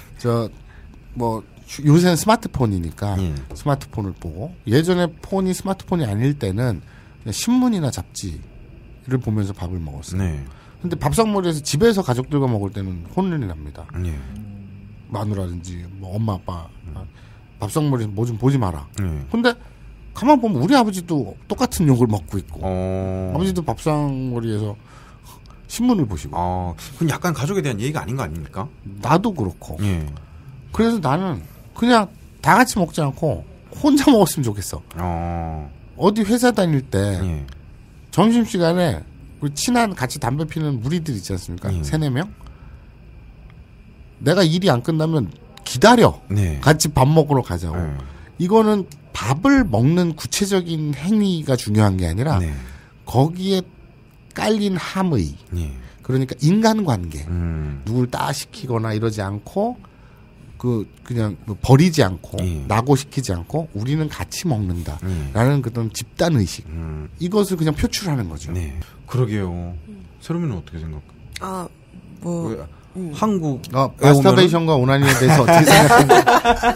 요새는 스마트폰이니까 예. 스마트폰을 보고 예전에 폰이 스마트폰이 아닐 때는 그냥 신문이나 잡지를 보면서 밥을 먹었어요. 네. 근데 밥상머리에서 집에서 가족들과 먹을 때는 혼란이 납니다. 예. 마누라든지 뭐 엄마 아빠 밥상머리에서 뭐 좀 보지 마라. 예. 근데 가만 보면 우리 아버지도 똑같은 욕을 먹고 있고 아버지도 밥상머리에서 신문을 보시고 그건 약간 가족에 대한 예의가 아닌 거 아닙니까? 나도 그렇고 예. 그래서 나는 그냥 다 같이 먹지 않고 혼자 먹었으면 좋겠어. 어디 회사 다닐 때 예. 점심시간에 우리 친한 같이 담배 피는 무리들 있지 않습니까? 3-4명? 내가 일이 안 끝나면 기다려. 네. 같이 밥 먹으러 가자고. 이거는 밥을 먹는 구체적인 행위가 중요한 게 아니라 네. 거기에 깔린 함의 예. 그러니까 인간관계 누굴 따시키거나 이러지 않고 그냥 버리지 않고 낙오시키지 않고 우리는 같이 먹는다라는 그런 집단 의식 이것을 그냥 표출하는 거죠. 네. 그러게요. 세롬이는 어떻게 생각해? 한국 마스터베이션과 오나니에 대해서 어떻게 생각하는지.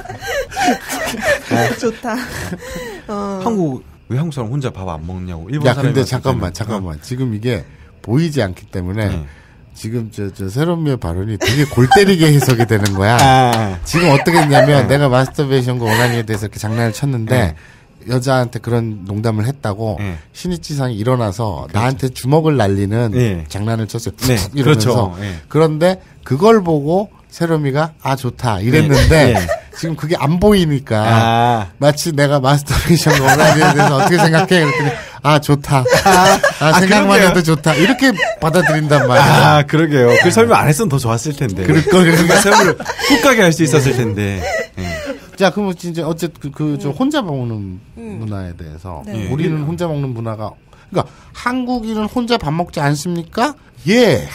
좋다. 한국 왜 한국 사람 혼자 밥 안 먹냐고. 일본 야, 사람이 근데 왔을 때는. 잠깐만. 지금 이게 보이지 않기 때문에 지금 저 새롬미의 발언이 되게 골 때리게 해석이 되는 거야. 지금 어떻게 했냐면 내가 마스터베이션과 오나니에 대해서 이렇게 장난을 쳤는데 여자한테 그런 농담을 했다고 신이치상이 일어나서 나한테 주먹을 날리는 장난을 쳤어요. 이러면서. 그렇죠. 그런데 그걸 보고 세롬이가 좋다 이랬는데 지금 그게 안 보이니까 마치 내가 마스터베이션과 오나니에 대해서 어떻게 생각해? 그랬더니 좋다. 생각만 해도 좋다. 이렇게 받아들인단 말이야. 그러게요. 그 설명 안 했으면 더 좋았을 텐데. 그러니까 설명을 훅 가게 할 수 있었을 텐데. 자, 그럼 진짜 어쨌든 저 혼자 먹는 문화에 대해서 우리는 혼자 먹는 문화가 그러니까 한국인은 혼자 밥 먹지 않습니까? 예.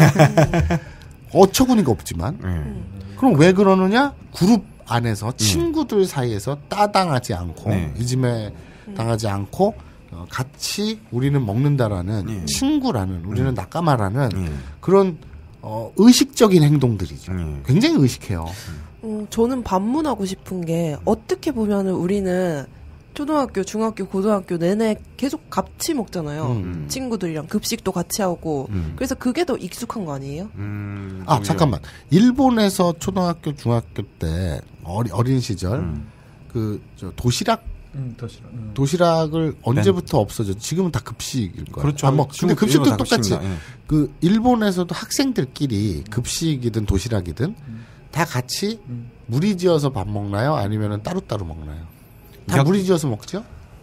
어처구니가 없지만. 그럼 왜 그러느냐? 그룹 안에서 친구들 사이에서 따당하지 않고 이즘에 당하지 않고 같이 우리는 먹는다라는 친구라는 우리는 낙가마라는 그런 의식적인 행동들이죠. 굉장히 의식해요. 저는 반문하고 싶은 게 어떻게 보면은 우리는 초등학교, 중학교, 고등학교 내내 계속 같이 먹잖아요. 친구들이랑 급식도 같이 하고 그래서 그게 더 익숙한 거 아니에요? 잠깐만. 일본에서 초등학교, 중학교 때 어린 시절 저 도시락을 언제부터 없어졌죠? 지금은 다 급식일 거예요. 그렇죠. 근데 급식도 똑같이 급식이나, 그 일본에서도 학생들끼리 급식이든 도시락이든 다 같이 무리지어서 밥 먹나요? 아니면은 따로따로 먹나요? 다 무리지어서 먹죠?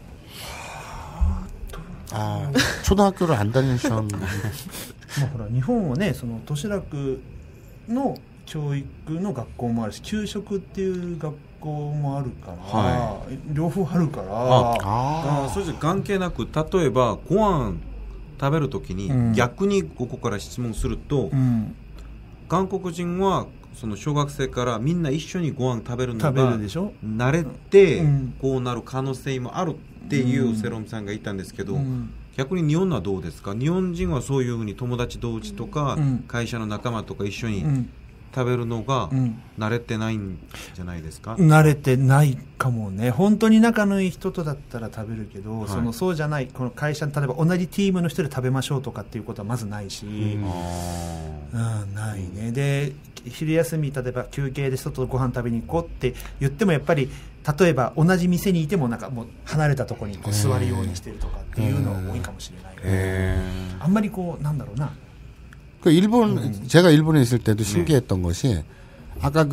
초등학교를 안 다니셨는 ほら日本はねその도시락の教育の学校もあるし給食っていう学校もあるから、両方あるから。 それじゃ関係なく例えばご飯食べるときに、逆にここから質問すると、韓国人はその小学生からみんな一緒にご飯食べるのが慣れて、こうなる可能性もあるっていうセロムさんがいたんですけど、逆に日本はどうですか？日本人はそういうふうに友達同士とか、会社の仲間とか一緒に食べるのが慣れてないんじゃないですか？ 慣れてないかもね。本当に仲のいい人とだったら食べるけど、そうじゃないこの会社に例えば同じチームの人で食べましょうとかっていうことはまずないし、ないね。で昼休み例えば休憩で外でご飯食べに行こうって言ってもやっぱり例えば同じ店にいてもなんかもう離れたところにこう座るようにしてるとかっていうのが多いかもしれない。あんまりこうなんだろうな。 제가 일본에 있을 때도 신기했던 것이 아까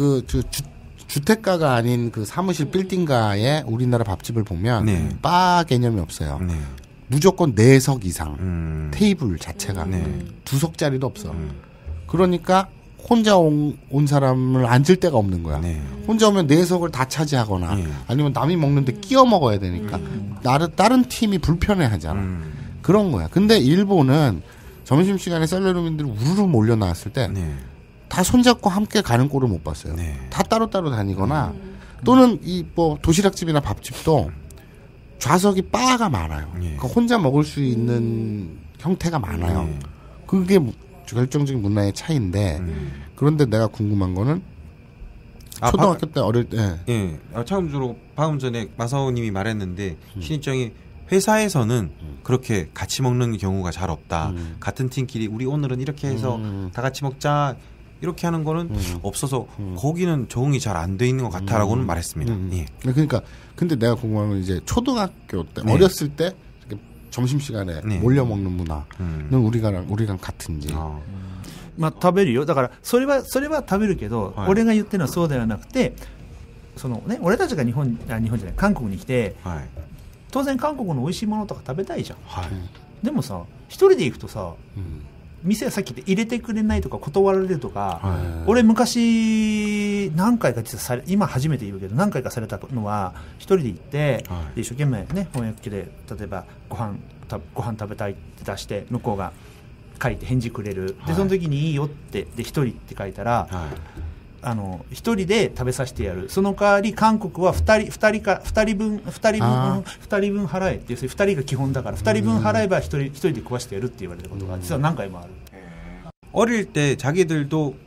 주택가가 아닌 그 사무실 빌딩가에 우리나라 밥집을 보면 바 개념이 없어요. 무조건 4석 이상 테이블 자체가 2석짜리도 없어. 그러니까 혼자 온 사람을 앉을 데가 없는 거야. 혼자 오면 4석을 다 차지하거나 아니면 남이 먹는데 끼워 먹어야 되니까 다른 팀이 불편해하잖아. 그런 거야. 근데 일본은 점심시간에 셀러리맨들이 우르르 몰려 나왔을 때 다 손잡고 함께 가는 꼴을 못 봤어요. 다 따로따로 다니거나 또는 도시락집이나 밥집도 좌석이 바가 많아요. 그러니까 혼자 먹을 수 있는 형태가 많아요. 그게 결정적인 문화의 차이인데 그런데 내가 궁금한 거는 초등학교 때 어릴 때 참고로 방금 전에 마사오님이 말했는데 신입장이 회사에서는 그렇게 같이 먹는 경우가 잘 없다. 같은 팀끼리 우리 오늘은 이렇게 해서 다 같이 먹자 이렇게 하는 거는 없어서 거기는 적응이 잘 안 돼 있는 것 같다라고는 말했습니다. 그러니까 근데 내가 궁금한 건 이제 초등학교 때 어렸을 때 점심시간에 몰려 먹는 문화는 우리랑 같은지. まあ食べるよ。だからそれは食べるけど、俺が言ってるのはそうではなくて、そのね俺たちが日本じゃない韓国に来て、当然韓国の美味しいものとか食べたいじゃん。でもさ一人で行くとさ、店がさっき言って入れてくれないとか断られるとか、俺昔何回か実は今初めて言うけど何回かされたのは一人で行って、で一生懸命ね翻訳機で例えばご飯食べたいって出して向こうが書いて返事くれる。でその時にいいよってで一人って書いたら、一人で食べさせてやる。その代わり韓国は2人分払えっていう、2人が基本だから2人分払えば一人で食わしてやるって言われたことが実は何回もある。 어릴 때 자기들도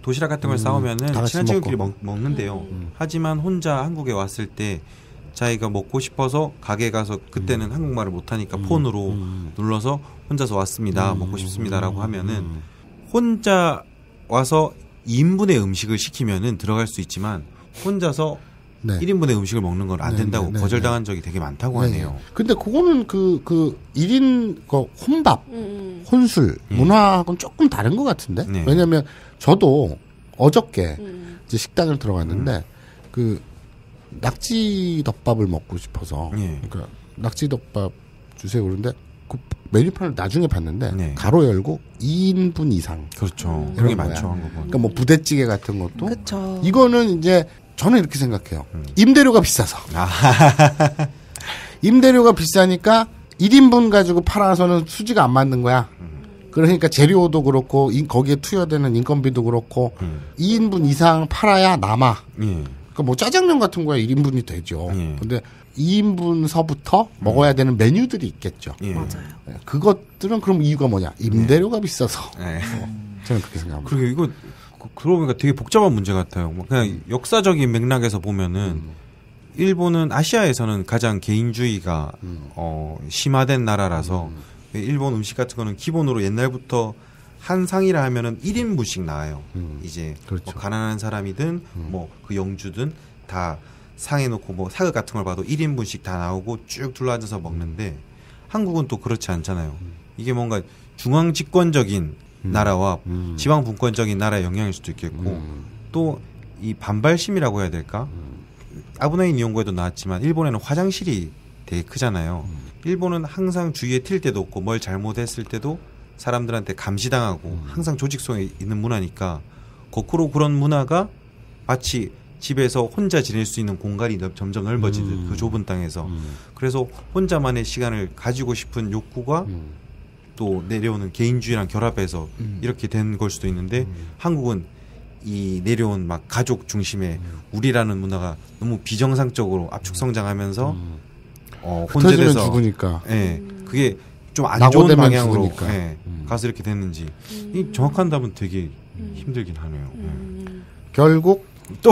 도시락 같은 걸 싸오면은 다 같이 친한 친구끼리 먹고. 먹는데요. 하지만 혼자 한국에 왔을 때 자기가 먹고 싶어서 가게 가서 그때는 한국말을 못하니까 폰으로 눌러서 혼자서 왔습니다. 먹고 싶습니다라고 하면은 혼자 와서 2인분의 음식을 시키면은 들어갈 수 있지만 혼자서 네. 1인분의 음식을 먹는 건 안 네, 된다고 네, 네, 거절당한 적이 되게 많다고 네. 하네요. 근데 그거는 그 1인 혼밥, 혼술 문화하고는 조금 다른 것 같은데? 네. 왜냐면 저도 어저께 이제 식당을 들어갔는데 그 낙지 덮밥을 먹고 싶어서 네. 그러니까 낙지 덮밥 주세요 그런데 그 메뉴판을 나중에 봤는데 네. 가로 열고 2인분 이상. 그렇죠. 그런 게 이런 많죠. 거야. 한국은. 그러니까 뭐 부대찌개 같은 것도 그쵸. 이거는 이제 저는 이렇게 생각해요. 임대료가 비싸서. 아. 임대료가 비싸니까 1인분 가지고 팔아서는 수지가 안 맞는 거야. 그러니까 재료도 그렇고 거기에 투여되는 인건비도 그렇고 2인분 이상 팔아야 남아. 예. 그러니까 뭐 짜장면 같은 거야 1인분이 되죠. 예. 근데 2인분서부터 먹어야 되는 메뉴들이 있겠죠. 예. 맞아요. 그것들은 그럼 이유가 뭐냐? 임대료가 비싸서. 예. 저는 그렇게 생각합니다. 그리고 이거 그러고 보니까 되게 복잡한 문제 같아요. 뭐 그냥 역사적인 맥락에서 보면은 일본은 아시아에서는 가장 개인주의가 심화된 나라라서 일본 음식 같은 거는 기본으로 옛날부터 한 상이라 하면은 1인분씩 나와요. 이제 그렇죠. 뭐 가난한 사람이든 뭐 그 영주든 다 상해 놓고 뭐 사극 같은 걸 봐도 1인분씩 다 나오고 쭉 둘러앉아서 먹는데 한국은 또 그렇지 않잖아요. 이게 뭔가 중앙 집권적인 나라와 지방 분권적인 나라의 영향일 수도 있겠고 또 이 반발심이라고 해야 될까? 아브나인 이용고에도 나왔지만 일본에는 화장실이 되게 크잖아요. 일본은 항상 주위에 튈 데도 없고 뭘 잘못했을 때도 사람들한테 감시당하고 항상 조직성에 있는 문화니까 거꾸로 그런 문화가 마치 집에서 혼자 지낼 수 있는 공간이 점점 넓어지듯 그 좁은 땅에서 그래서 혼자만의 시간을 가지고 싶은 욕구가 또 내려오는 개인주의랑 결합해서 이렇게 된 걸 수도 있는데 한국은 이 내려온 막 가족 중심의 우리라는 문화가 너무 비정상적으로 압축 성장하면서 흩어지면 혼재돼서 죽으니까. 예, 그게 좀 안 낙오 좋은 되면 방향으로 죽으니까. 예, 가서 이렇게 됐는지 이 정확한 답은 되게 힘들긴 하네요. 결국 또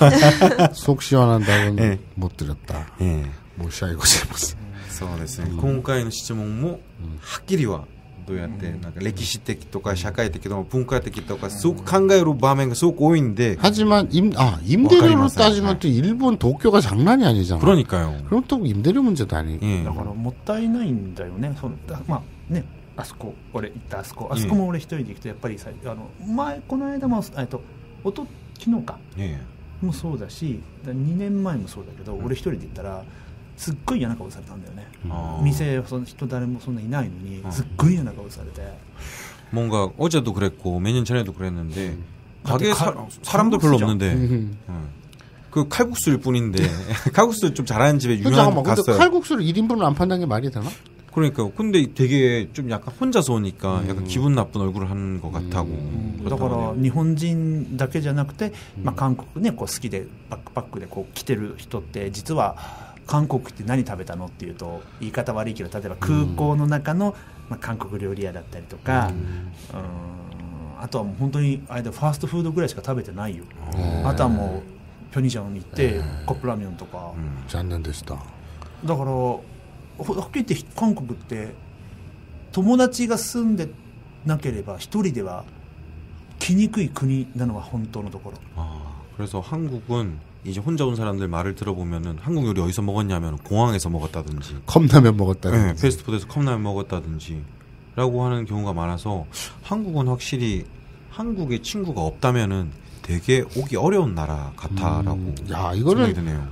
속 시원한 답은 예. 못 드렸다. 예. 못 샤이고 싶었어. そうですね。今回の質問もはっきりはどうやってなんか歴史的とか社会的とか文化的とかすごく考える場面がすごく多いんで 하지만 임대료로 따지면 또 일본 도쿄가 장난이 아니잖아. 그러니까요. 그럼 또 임대료 문제도 아니고. 예. だからもったいないんだよね。まあね、あそこ俺行ったあそこも俺一人で行くとやっぱりさこの間も昨日か 예. もそうだし2年前もそうだけど、俺一人で行ったらすっごい嫌な顔されたんだよね。店その人誰もそんないないのにすっごい嫌な顔されて。 뭔가 어제도 그랬고 몇 년 전에도 그랬는데 가게 가- 사람도 별로 칼국수죠. 없는데 그 칼국수일 뿐인데 칼국수 좀 잘하는 집에 유명한 잠깐만, 데 근데 갔어요. 칼국수를 1인분을 안 판다는 게 말이 되나? 그러니까 근데 되게 좀 약간 혼자서 오니까 약간 기분 나쁜 얼굴을 하는 것 같다고. だから日本人だけじゃなくて、まあ、韓国ねこう好きでバックパックでこう来てる人って実は韓国って何食べたのっていうと言い方悪いけど例えば空港の中の、まあ、韓国料理屋だったりとか、あとはもう本当にあれでファーストフードぐらいしか食べてないよ。あとはもうピョニジャンに行ってカップラーメンとか、 잔는 데시다. だからはっきり言って韓国って友達が住んでなければ一人では来にくい国なのは本当のところ。 그래서 한국은 이제 혼자 온 사람들 말을 들어보면은 한국 요리 어디서 먹었냐면 공항에서 먹었다든지 컵라면 먹었다든지. 네, 패스트푸드에서 컵라면 먹었다든지 라고 하는 경우가 많아서 한국은 확실히 한국에 친구가 없다면은 되게 오기 어려운 나라 같다라고 야, 생각이 이거는 드네요.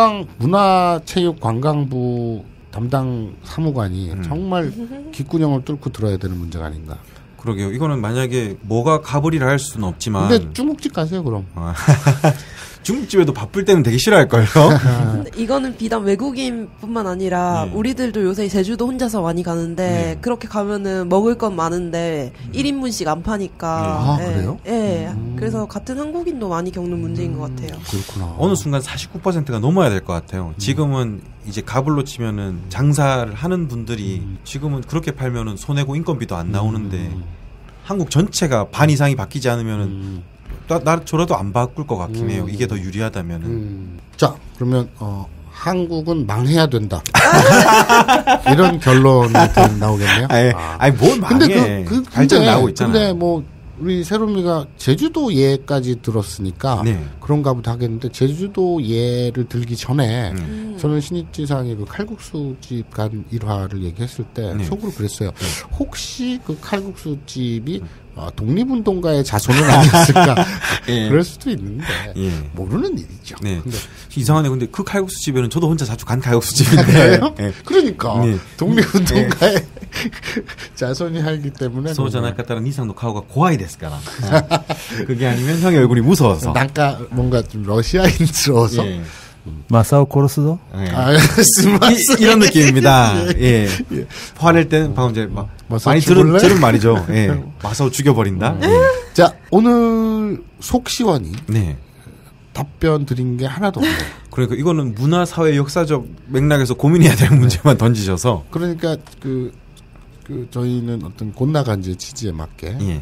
문화체육관광부 담당 사무관이 정말 귓구녕을 뚫고 들어야 되는 문제가 아닌가. 그러게요. 이거는 만약에 뭐가 가불이라 할 수는 없지만 근데 중국집 가세요, 그럼. 중국집에도 바쁠 때는 되게 싫어할걸요. 근데 이거는 비단 외국인뿐만 아니라 네. 우리들도 요새 제주도 혼자서 많이 가는데 네. 그렇게 가면은 먹을 건 많은데 1인분씩 안 파니까. 아, 그래요? 예. 그래서 같은 한국인도 많이 겪는 문제인 것 같아요. 그렇구나. 어느 순간 49%가 넘어야 될 것 같아요. 지금은 이제 가불로 치면은 장사를 하는 분들이 지금은 그렇게 팔면은 손해고 인건비도 안 나오는데 한국 전체가 반 이상이 바뀌지 않으면은 저라도 안 바꿀 것 같긴 해요. 이게 더 유리하다면은. 자, 그러면 한국은 망해야 된다. 이런 결론이 나오겠네요. 아니 뭘 망해. 근데 발전 나오고 있잖아요. 근데 뭐 우리 세롬이가 제주도 예까지 들었으니까 네. 그런가 보다 하겠는데 제주도 예를 들기 전에 저는 신입지상의 그 칼국수집 간 일화를 얘기했을 때 네. 속으로 그랬어요. 혹시 그 칼국수집이 독립운동가의 자손은 아니었을까? 예. 그럴 수도 있는데 예. 모르는 일이죠. 네. 근데 이상하네. 근데 그 칼국수 집에는 저도 혼자 자주 간 칼국수 집인데. 그래요? 예. 그러니까 네. 독립운동가의 자손이 하기 때문에 소잖아 까따라 니상 노 카오가 고아이ですから. 그게 아니면 형의 얼굴이 무서워서. 난가 뭔가 좀 러시아인스러워서. 예. マサを殺すぞ。 예. 스마스 이런 느낌입니다. 예. 화낼 때는 방금 이제 막 마사오 많이 죽을래? 들은 말이죠. 예. 마사오 죽여버린다. 예. 자, 오늘 속시원이 네. 답변 드린 게 하나도 없네요. 그러니까 이거는 문화, 사회, 역사적 맥락에서 고민해야 될 문제만 던지셔서. 그러니까 저희는 어떤 곤나간지의 취지에 맞게 예.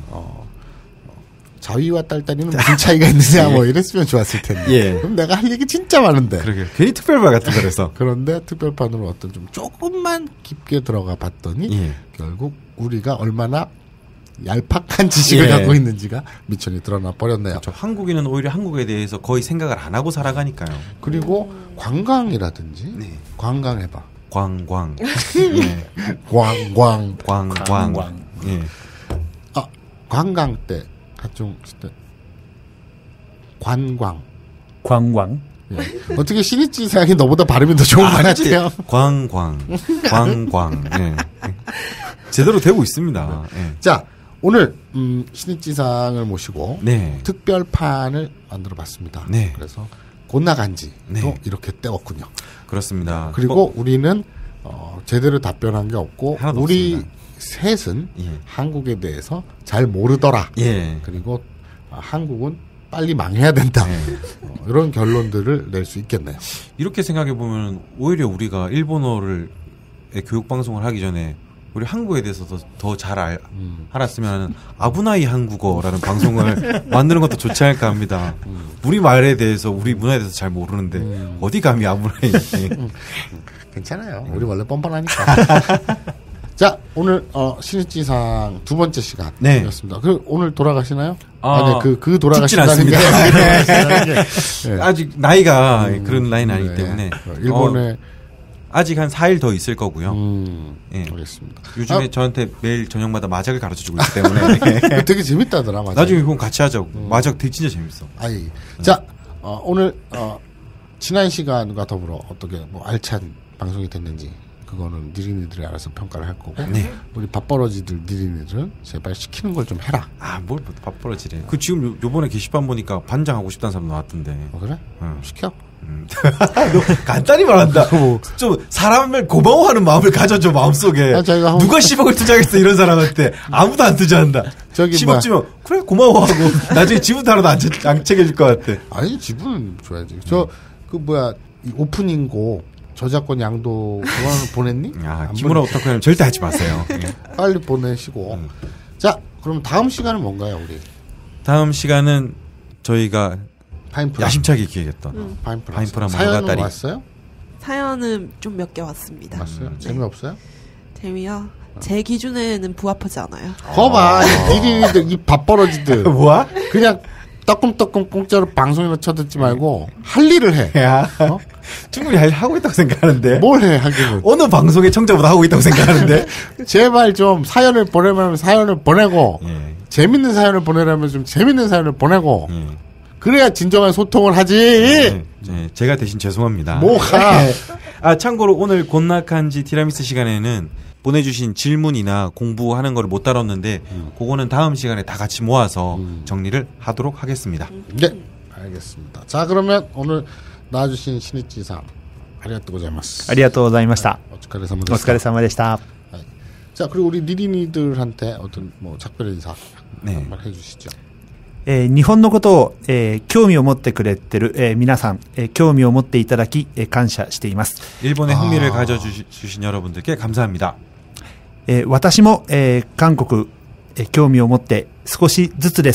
자위와 딸딸이는 무슨 차이가 있느냐 뭐 이랬으면 좋았을 텐데. 예. 그럼 내가 할 얘기 진짜 많은데. 그러게 괜히 특별말 같은 거라서. 그런데 특별판으로 어떤 좀 조금만 깊게 들어가 봤더니 예. 결국 우리가 얼마나 얄팍한 지식을 예. 갖고 있는지가 미천이 드러나 버렸네요. 그렇죠. 한국인은 오히려 한국에 대해서 거의 생각을 안 하고 살아가니까요. 그리고 관광이라든지 네. 관광해봐. 광광. 예. 광광. 광광. 예. 관광 때 각종 관광. 관광 예. 어떻게 신입지상이 너보다 발음이 더 좋은 것 같아요. 광광. 광광. 예. 제대로 되고 있습니다. 예. 자, 오늘 신입지상을 모시고 네. 특별판을 만들어봤습니다. 네. 그래서 곤나간지도 네. 이렇게 떼었군요. 그렇습니다. 그리고 우리는 제대로 답변한 게 없고 하나도 우리 없습니다. 셋은 예. 한국에 대해서 잘 모르더라. 예. 그리고 한국은 빨리 망해야 된다. 네. 이런 결론들을 낼 수 있겠네요. 이렇게 생각해 보면 오히려 우리가 일본어를 교육 방송을 하기 전에 우리 한국에 대해서 더 잘 알았으면 아부나이 한국어라는 방송을 만드는 것도 좋지 않을까 합니다. 우리 말에 대해서 우리 문화에 대해서 잘 모르는데 어디 감히 아부나이. 괜찮아요. 우리 원래 뻔뻔하니까. 자, 오늘 신입지상 두 번째 시간이었습니다. 네. 그 오늘 돌아가시나요? 아, 아니 그 죽진 돌아가신다는 게 않습니다. 네. 아직 나이가 그런 나이는 아니기 네. 때문에 일본에 아직 한 4일 더 있을 거고요. 예. 알겠습니다. 요즘에 저한테 매일 저녁마다 마작을 가르쳐주고 있기 때문에 그거 되게 재밌다더라. 맞아. 나중에 그건 같이 하자고. 마작 되게 진짜 재밌어. 아이. 자, 오늘 지난 시간과 더불어 어떻게 뭐 알찬 방송이 됐는지 그거는 니린이들이 알아서 평가를 할 거고 네. 우리 밥벌어지들 니린이들은 제발 시키는 걸 좀 해라. 뭘 밥벌어지래. 그 지금 요번에 게시판 보니까 반장하고 싶다는 사람 나왔던데. 그래? 응. 시켜. 너 간단히 말한다. 좀 사람을 고마워하는 마음을 가져줘 마음속에. 자기가 누가 10억을 투자하겠어 이런 사람한테 아무도 안 투자한다. 저기 10억 뭐야. 주면 그래 고마워하고 나중에 지분 하나도 안 챙겨줄 것 같아. 아니 지분은 줘야지. 이 오프닝곡 저작권 양도 그거는 보냈니? 안 기무라 오타쿠는 절대 하지 마세요. 빨리 보내시고. 자, 그럼 다음 시간은 뭔가요, 우리? 다음 시간은 저희가 파인프라. 야심차게 기획했던 파인프라 사연은 모노가타리. 왔어요? 사연은 좀 몇 개 왔습니다. 왔어요? 재미없어요? 재미요? 제 기준에는 부합하지 않아요. 거봐, 이 밥벌어지들. 뭐야? 그냥 따끔따끔 공짜로 방송이나 쳐듣지 말고 할 일을 해. 야, 충분히 하고 있다고 생각하는데. 뭘 해, 하기는. 어느 방송의 청자보다 하고 있다고 생각하는데. 제발 좀 사연을 보내면 사연을 보내고 예. 재밌는 사연을 보내려면 좀 재밌는 사연을 보내고 예. 그래야 진정한 소통을 하지. 네, 제가 대신 죄송합니다. 뭐가? 참고로 오늘 곤낙한지 티라미스 시간에는 보내주신 질문이나 공부하는 걸 못 다뤘는데 그거는 다음 시간에 다 같이 모아서 정리를 하도록 하겠습니다. 네, 알겠습니다. 자, 그러면 오늘 나와주신 신입지상 아리가또 고자이마스. ありがとうございました。 お疲れ様おでした。 疲れ様でした。 자, 그리고 우리 니린이들한테 어떤 뭐 작별 인사 네. 한번 해주시죠. 日本のことを、興味を持ってくれてる、皆さん、興味を持っていただき、感謝しています。 일본에 흥미를 가져주신 여러분들께 감사합니다. 私も、韓国、興味を持って少しずつですが、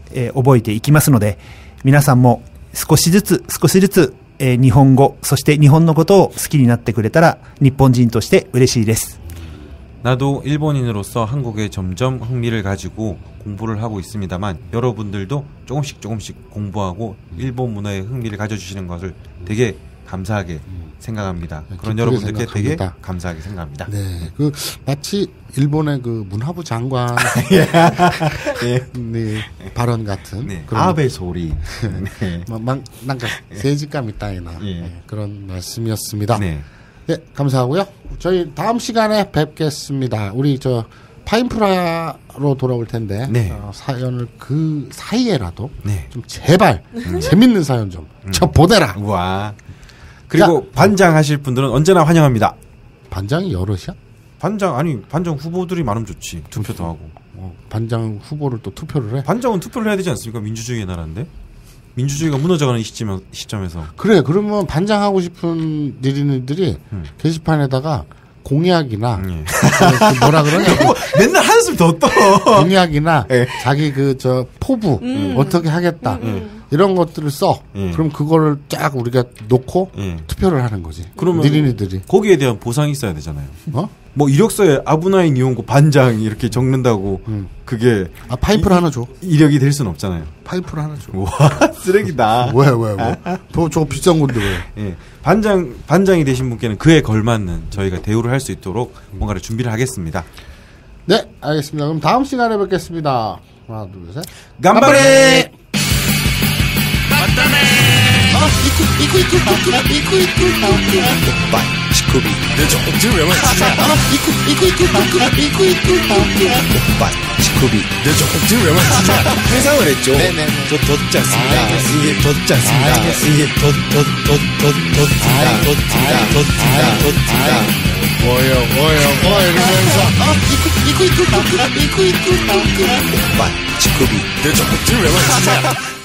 覚えていきますので、皆さんも少しずつ日本語、そして日本のことを好きになってくれたら日本人として嬉しいです。 나도 일본인으로서 한국에 점점 흥미를 가지고 공부를 하고 있습니다만 여러분들도 조금씩 공부하고 일본 문화에 흥미를 가져주시는 것을 되게 감사하게 생각합니다. 그런 여러분들께 되게 감사하게 생각합니다. 네, 그 마치 일본의 그 문화부 장관 네, 발언 같은 네, 아베 소리, 뭔가 세지감 있다이나 그런 말씀이었습니다. 네. 네, 감사하고요. 저희 다음 시간에 뵙겠습니다. 우리 저 파인프라로 돌아올 텐데 네. 사연을 그 사이에라도 네. 좀 제발 재밌는 사연 좀 저 보내라. 와. 그리고 자, 반장 하실 분들은 언제나 환영합니다. 반장이 여럿이야? 반장 후보들이 많으면 좋지. 투표도 하고. 반장 후보를 또 투표를 해? 반장은 투표를 해야 되지 않습니까? 민주주의의 나라인데. 민주주의가 무너져가는 시점에서. 그래, 그러면 반장하고 싶은 니린이들이 게시판에다가 공약이나 그 뭐라 그러냐고 맨날 한숨 더 떠. 공약이나 자기 그 저 포부 어떻게 하겠다 이런 것들을 써. 그럼 그거를 쫙 우리가 놓고 투표를 하는 거지. 그러면 니린이들이 거기에 대한 보상이 있어야 되잖아요. 어? 뭐 이력서에 아브나인 이용고 반장 이렇게 적는다고 그게 파이프를 하나 줘. 이력이 될 수는 없잖아요. 파이프를 하나 줘. 와 쓰레기다. 왜? 저거 비싼 건데 왜? 예. 반장이 되신 분께는 그에 걸맞는 저희가 대우를 할 수 있도록 뭔가를 준비를 하겠습니다. 네, 알겠습니다. 그럼 다음 시간에 뵙겠습니다. 하나, 둘, 셋. 간발에! 회상을 했죠. 저 덧지 않습니다. 이게 덧지 않습니다. 이게 덧지다. 뭐요 이러면서 치쿠비 내 적극질 왜 맞추냐.